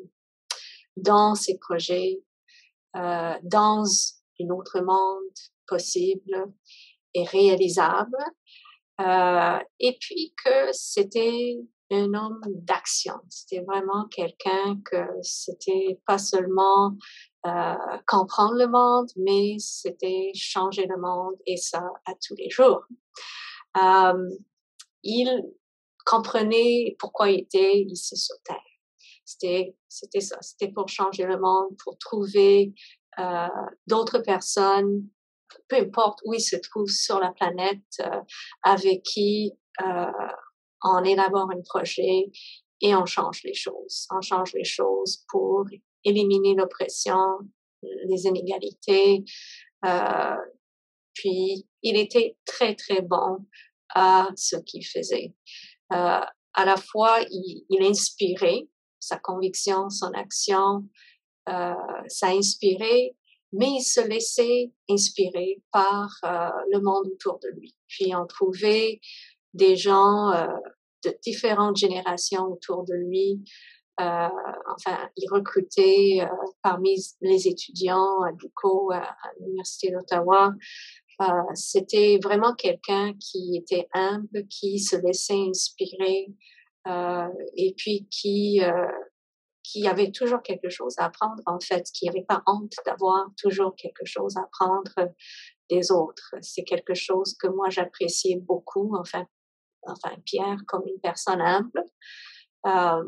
dans ses projets, euh, dans un autre monde possible et réalisable, euh, et puis que c'était un homme d'action. C'était vraiment quelqu'un que c'était pas seulement euh, comprendre le monde, mais c'était changer le monde, et ça à tous les jours. Euh, il comprenait pourquoi il était ici sur Terre. C'était, c'était ça. C'était pour changer le monde, pour trouver euh, d'autres personnes, peu importe où ils se trouvent sur la planète, euh, avec qui euh, on élabore un projet et on change les choses. On change les choses pour éliminer l'oppression, les inégalités. Euh, puis, il était très, très bon à ce qu'il faisait. Euh, à la fois, il, il inspirait, sa conviction, son action, euh, ça inspirait, mais il se laissait inspirer par euh, le monde autour de lui. Puis, on trouvait des gens euh, de différentes générations autour de lui. Euh, enfin, il recrutait euh, parmi les étudiants à Duco, à, à l'Université d'Ottawa. Euh, c'était vraiment quelqu'un qui était humble, qui se laissait inspirer, euh, et puis qui euh, qui avait toujours quelque chose à apprendre, en fait, qui n'avait pas honte d'avoir toujours quelque chose à apprendre des autres. C'est quelque chose que moi j'appréciais beaucoup, enfin, enfin Pierre comme une personne humble. Euh,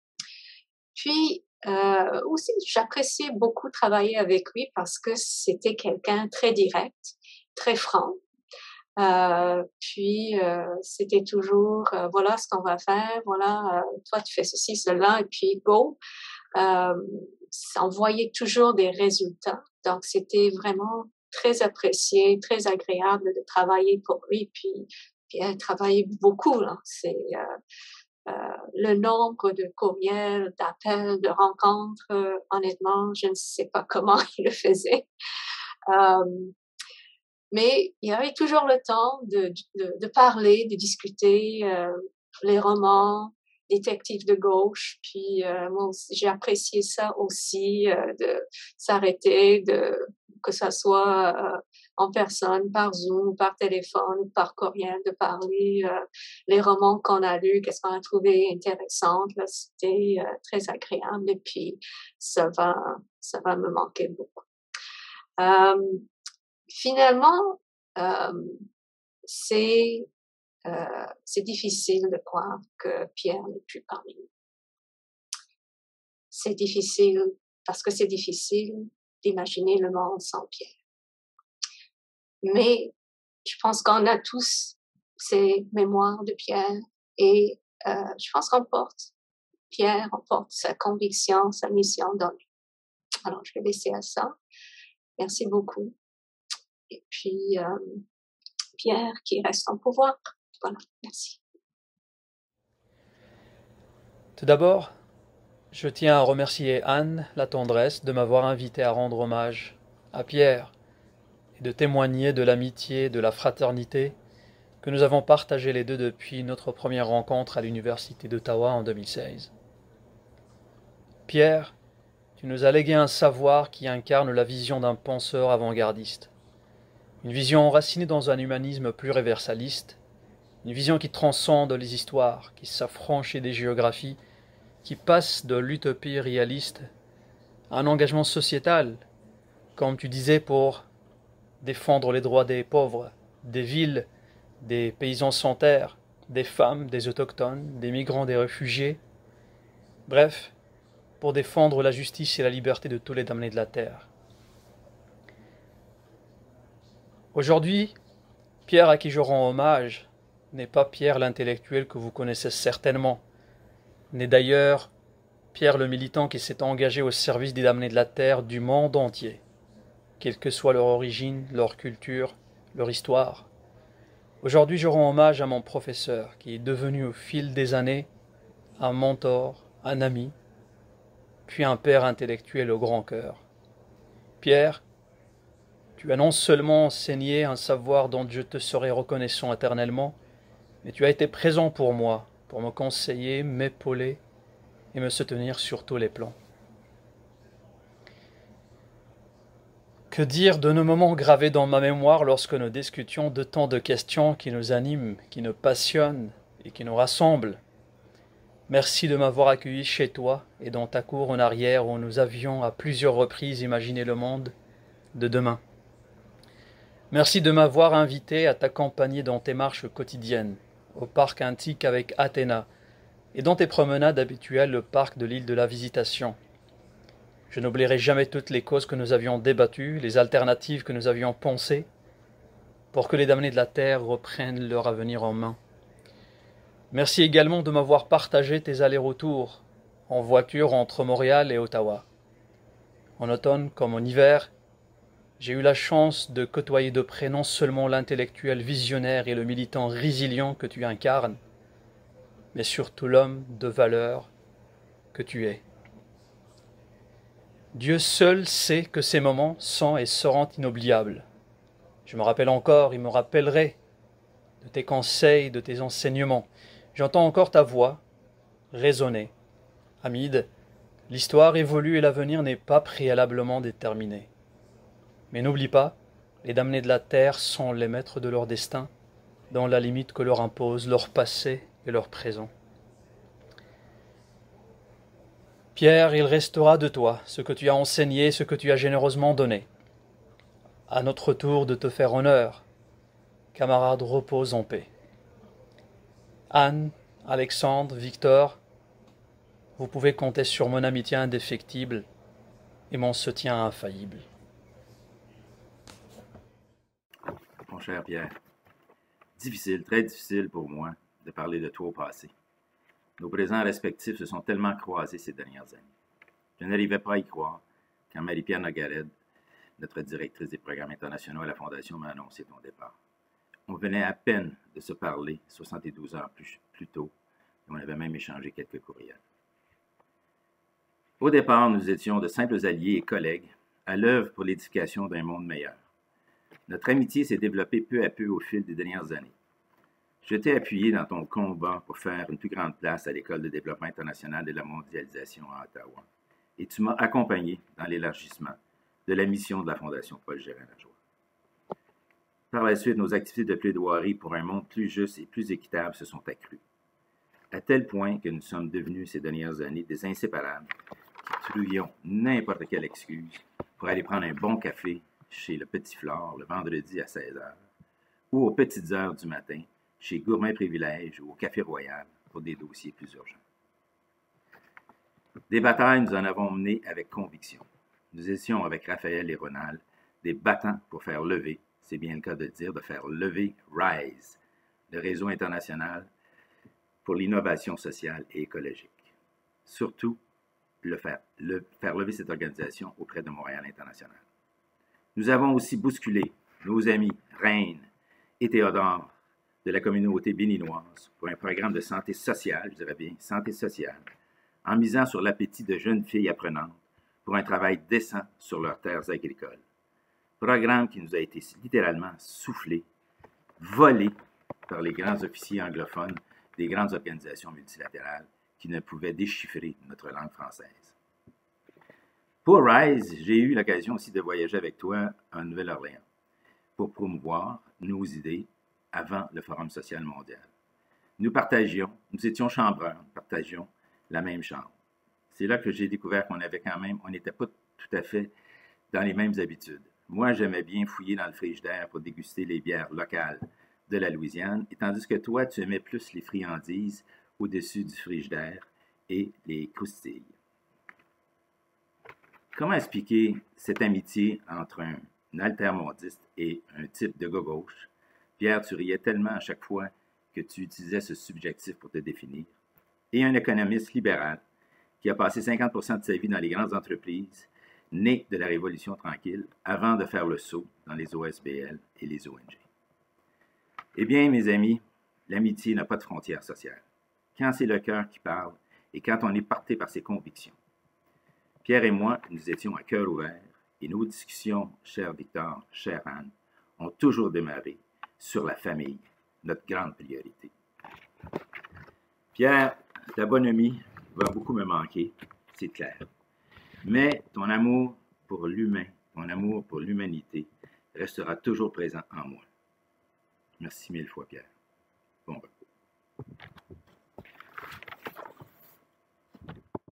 puis euh, aussi, j'appréciais beaucoup travailler avec lui parce que c'était quelqu'un très direct, très franc. Euh, puis euh, c'était toujours euh, voilà ce qu'on va faire, voilà euh, toi tu fais ceci, cela, et puis go. Euh, on voyait toujours des résultats, donc c'était vraiment très apprécié, très agréable de travailler pour lui. Puis, puis elle travaillait beaucoup là. C'est euh, euh, le nombre de courriels, d'appels, de rencontres. Euh, honnêtement, je ne sais pas comment il le faisait. Euh, Mais il y avait toujours le temps de, de, de parler, de discuter, euh, les romans, détectives de gauche. Puis euh, moi, j'ai apprécié ça aussi, euh, de s'arrêter, de que ça soit euh, en personne, par Zoom, par téléphone, par courriel, de parler euh, les romans qu'on a lus, qu'est-ce qu'on a trouvé intéressant. Là, c'était euh, très agréable. Et puis ça va, ça va me manquer beaucoup. Euh, Finalement, euh, c'est euh, c'est difficile de croire que Pierre n'est plus parmi nous. C'est difficile parce que c'est difficile d'imaginer le monde sans Pierre. Mais je pense qu'on a tous ces mémoires de Pierre, et euh, je pense qu'on porte Pierre, on porte sa conviction, sa mission dans lui. Alors, je vais laisser à ça. Merci beaucoup. Et puis, euh, Pierre qui reste en pouvoir. Voilà, merci. Tout d'abord, je tiens à remercier Anne, la tendresse, de m'avoir invité à rendre hommage à Pierre et de témoigner de l'amitié, de la fraternité que nous avons partagé les deux depuis notre première rencontre à l'Université d'Ottawa en deux mille seize. Pierre, tu nous as légué un savoir qui incarne la vision d'un penseur avant-gardiste. Une vision enracinée dans un humanisme pluriversaliste, une vision qui transcende les histoires, qui s'affranchit des géographies, qui passe de l'utopie réaliste à un engagement sociétal, comme tu disais, pour défendre les droits des pauvres, des villes, des paysans sans terre, des femmes, des autochtones, des migrants, des réfugiés, bref, pour défendre la justice et la liberté de tous les damnés de la terre. Aujourd'hui, Pierre à qui je rends hommage n'est pas Pierre l'intellectuel que vous connaissez certainement, n'est d'ailleurs Pierre le militant qui s'est engagé au service des damnés de la terre du monde entier, quelle que soit leur origine, leur culture, leur histoire. Aujourd'hui, je rends hommage à mon professeur qui est devenu au fil des années un mentor, un ami, puis un père intellectuel au grand cœur. Pierre, Tu as non seulement enseigné un savoir dont je te serai reconnaissant éternellement, mais tu as été présent pour moi, pour me conseiller, m'épauler et me soutenir sur tous les plans. Que dire de nos moments gravés dans ma mémoire lorsque nous discutions de tant de questions qui nous animent, qui nous passionnent et qui nous rassemblent. Merci de m'avoir accueilli chez toi et dans ta cour en arrière où nous avions à plusieurs reprises imaginé le monde de demain. Merci de m'avoir invité à t'accompagner dans tes marches quotidiennes, au parc antique avec Athéna, et dans tes promenades habituelles le parc de l'île de la Visitation. Je n'oublierai jamais toutes les causes que nous avions débattues, les alternatives que nous avions pensées, pour que les damnés de la terre reprennent leur avenir en main. Merci également de m'avoir partagé tes allers-retours, en voiture entre Montréal et Ottawa. En automne comme en hiver, j'ai eu la chance de côtoyer de près non seulement l'intellectuel visionnaire et le militant résilient que tu incarnes, mais surtout l'homme de valeur que tu es. Dieu seul sait que ces moments sont et seront inoubliables. Je me rappelle encore et me rappellerai de tes conseils, de tes enseignements. J'entends encore ta voix résonner. Hamid, l'histoire évolue et l'avenir n'est pas préalablement déterminé. Mais n'oublie pas, les damnés de la terre sont les maîtres de leur destin, dans la limite que leur impose leur passé et leur présent. Pierre, il restera de toi ce que tu as enseigné, ce que tu as généreusement donné. À notre tour de te faire honneur, camarade, repose en paix. Anne, Alexandre, Victor, vous pouvez compter sur mon amitié indéfectible et mon soutien infaillible. Mon cher Pierre, difficile, très difficile pour moi de parler de toi au passé. Nos présents respectifs se sont tellement croisés ces dernières années. Je n'arrivais pas à y croire quand Marie-Pierre Nogared, notre directrice des programmes internationaux à la Fondation, m'a annoncé ton départ. On venait à peine de se parler soixante-douze heures plus, plus tôt, et on avait même échangé quelques courriels. Au départ, nous étions de simples alliés et collègues à l'œuvre pour l'édification d'un monde meilleur. Notre amitié s'est développée peu à peu au fil des dernières années. Je t'ai appuyé dans ton combat pour faire une plus grande place à l'École de développement international de la mondialisation à Ottawa. Et tu m'as accompagné dans l'élargissement de la mission de la Fondation Paul Gérin-Lajoie. Par la suite, nos activités de plaidoirie pour un monde plus juste et plus équitable se sont accrues, à tel point que nous sommes devenus ces dernières années des inséparables qui trouvions n'importe quelle excuse pour aller prendre un bon café chez le Petit Flore le vendredi à seize heures ou aux petites heures du matin chez Gourmet Privilège ou au Café Royal pour des dossiers plus urgents. Des batailles, nous en avons mené avec conviction. Nous étions avec Raphaël et Ronald des battants pour faire lever, c'est bien le cas de dire, de faire lever RISE, le réseau international pour l'innovation sociale et écologique. Surtout, le faire, le, faire lever cette organisation auprès de Montréal International. Nous avons aussi bousculé nos amis Reine et Théodore de la communauté béninoise pour un programme de santé sociale, je dirais bien santé sociale, en misant sur l'appétit de jeunes filles apprenantes pour un travail décent sur leurs terres agricoles. Programme qui nous a été littéralement soufflé, volé par les grands officiers anglophones des grandes organisations multilatérales qui ne pouvaient déchiffrer notre langue française. Pour RISE, j'ai eu l'occasion aussi de voyager avec toi en Nouvelle-Orléans pour promouvoir nos idées avant le Forum social mondial. Nous partagions, nous étions chambreurs, nous partagions la même chambre. C'est là que j'ai découvert qu'on avait quand même, on n'était pas tout à fait dans les mêmes habitudes. Moi, j'aimais bien fouiller dans le frigidaire pour déguster les bières locales de la Louisiane, et tandis que toi, tu aimais plus les friandises au-dessus du frigidaire et les croustilles. Comment expliquer cette amitié entre un, un altermondiste et un type de gauche? Pierre, tu riais tellement à chaque fois que tu utilisais ce subjectif pour te définir. Et un économiste libéral qui a passé cinquante pour cent de sa vie dans les grandes entreprises, né de la Révolution tranquille, avant de faire le saut dans les O S B L et les O N G. Eh bien, mes amis, l'amitié n'a pas de frontières sociales. Quand c'est le cœur qui parle et quand on est porté par ses convictions. Pierre et moi, nous étions à cœur ouvert et nos discussions, cher Victor, chère Anne, ont toujours démarré sur la famille, notre grande priorité. Pierre, ta bonhomie va beaucoup me manquer, c'est clair. Mais ton amour pour l'humain, ton amour pour l'humanité restera toujours présent en moi. Merci mille fois, Pierre. Bon, ben.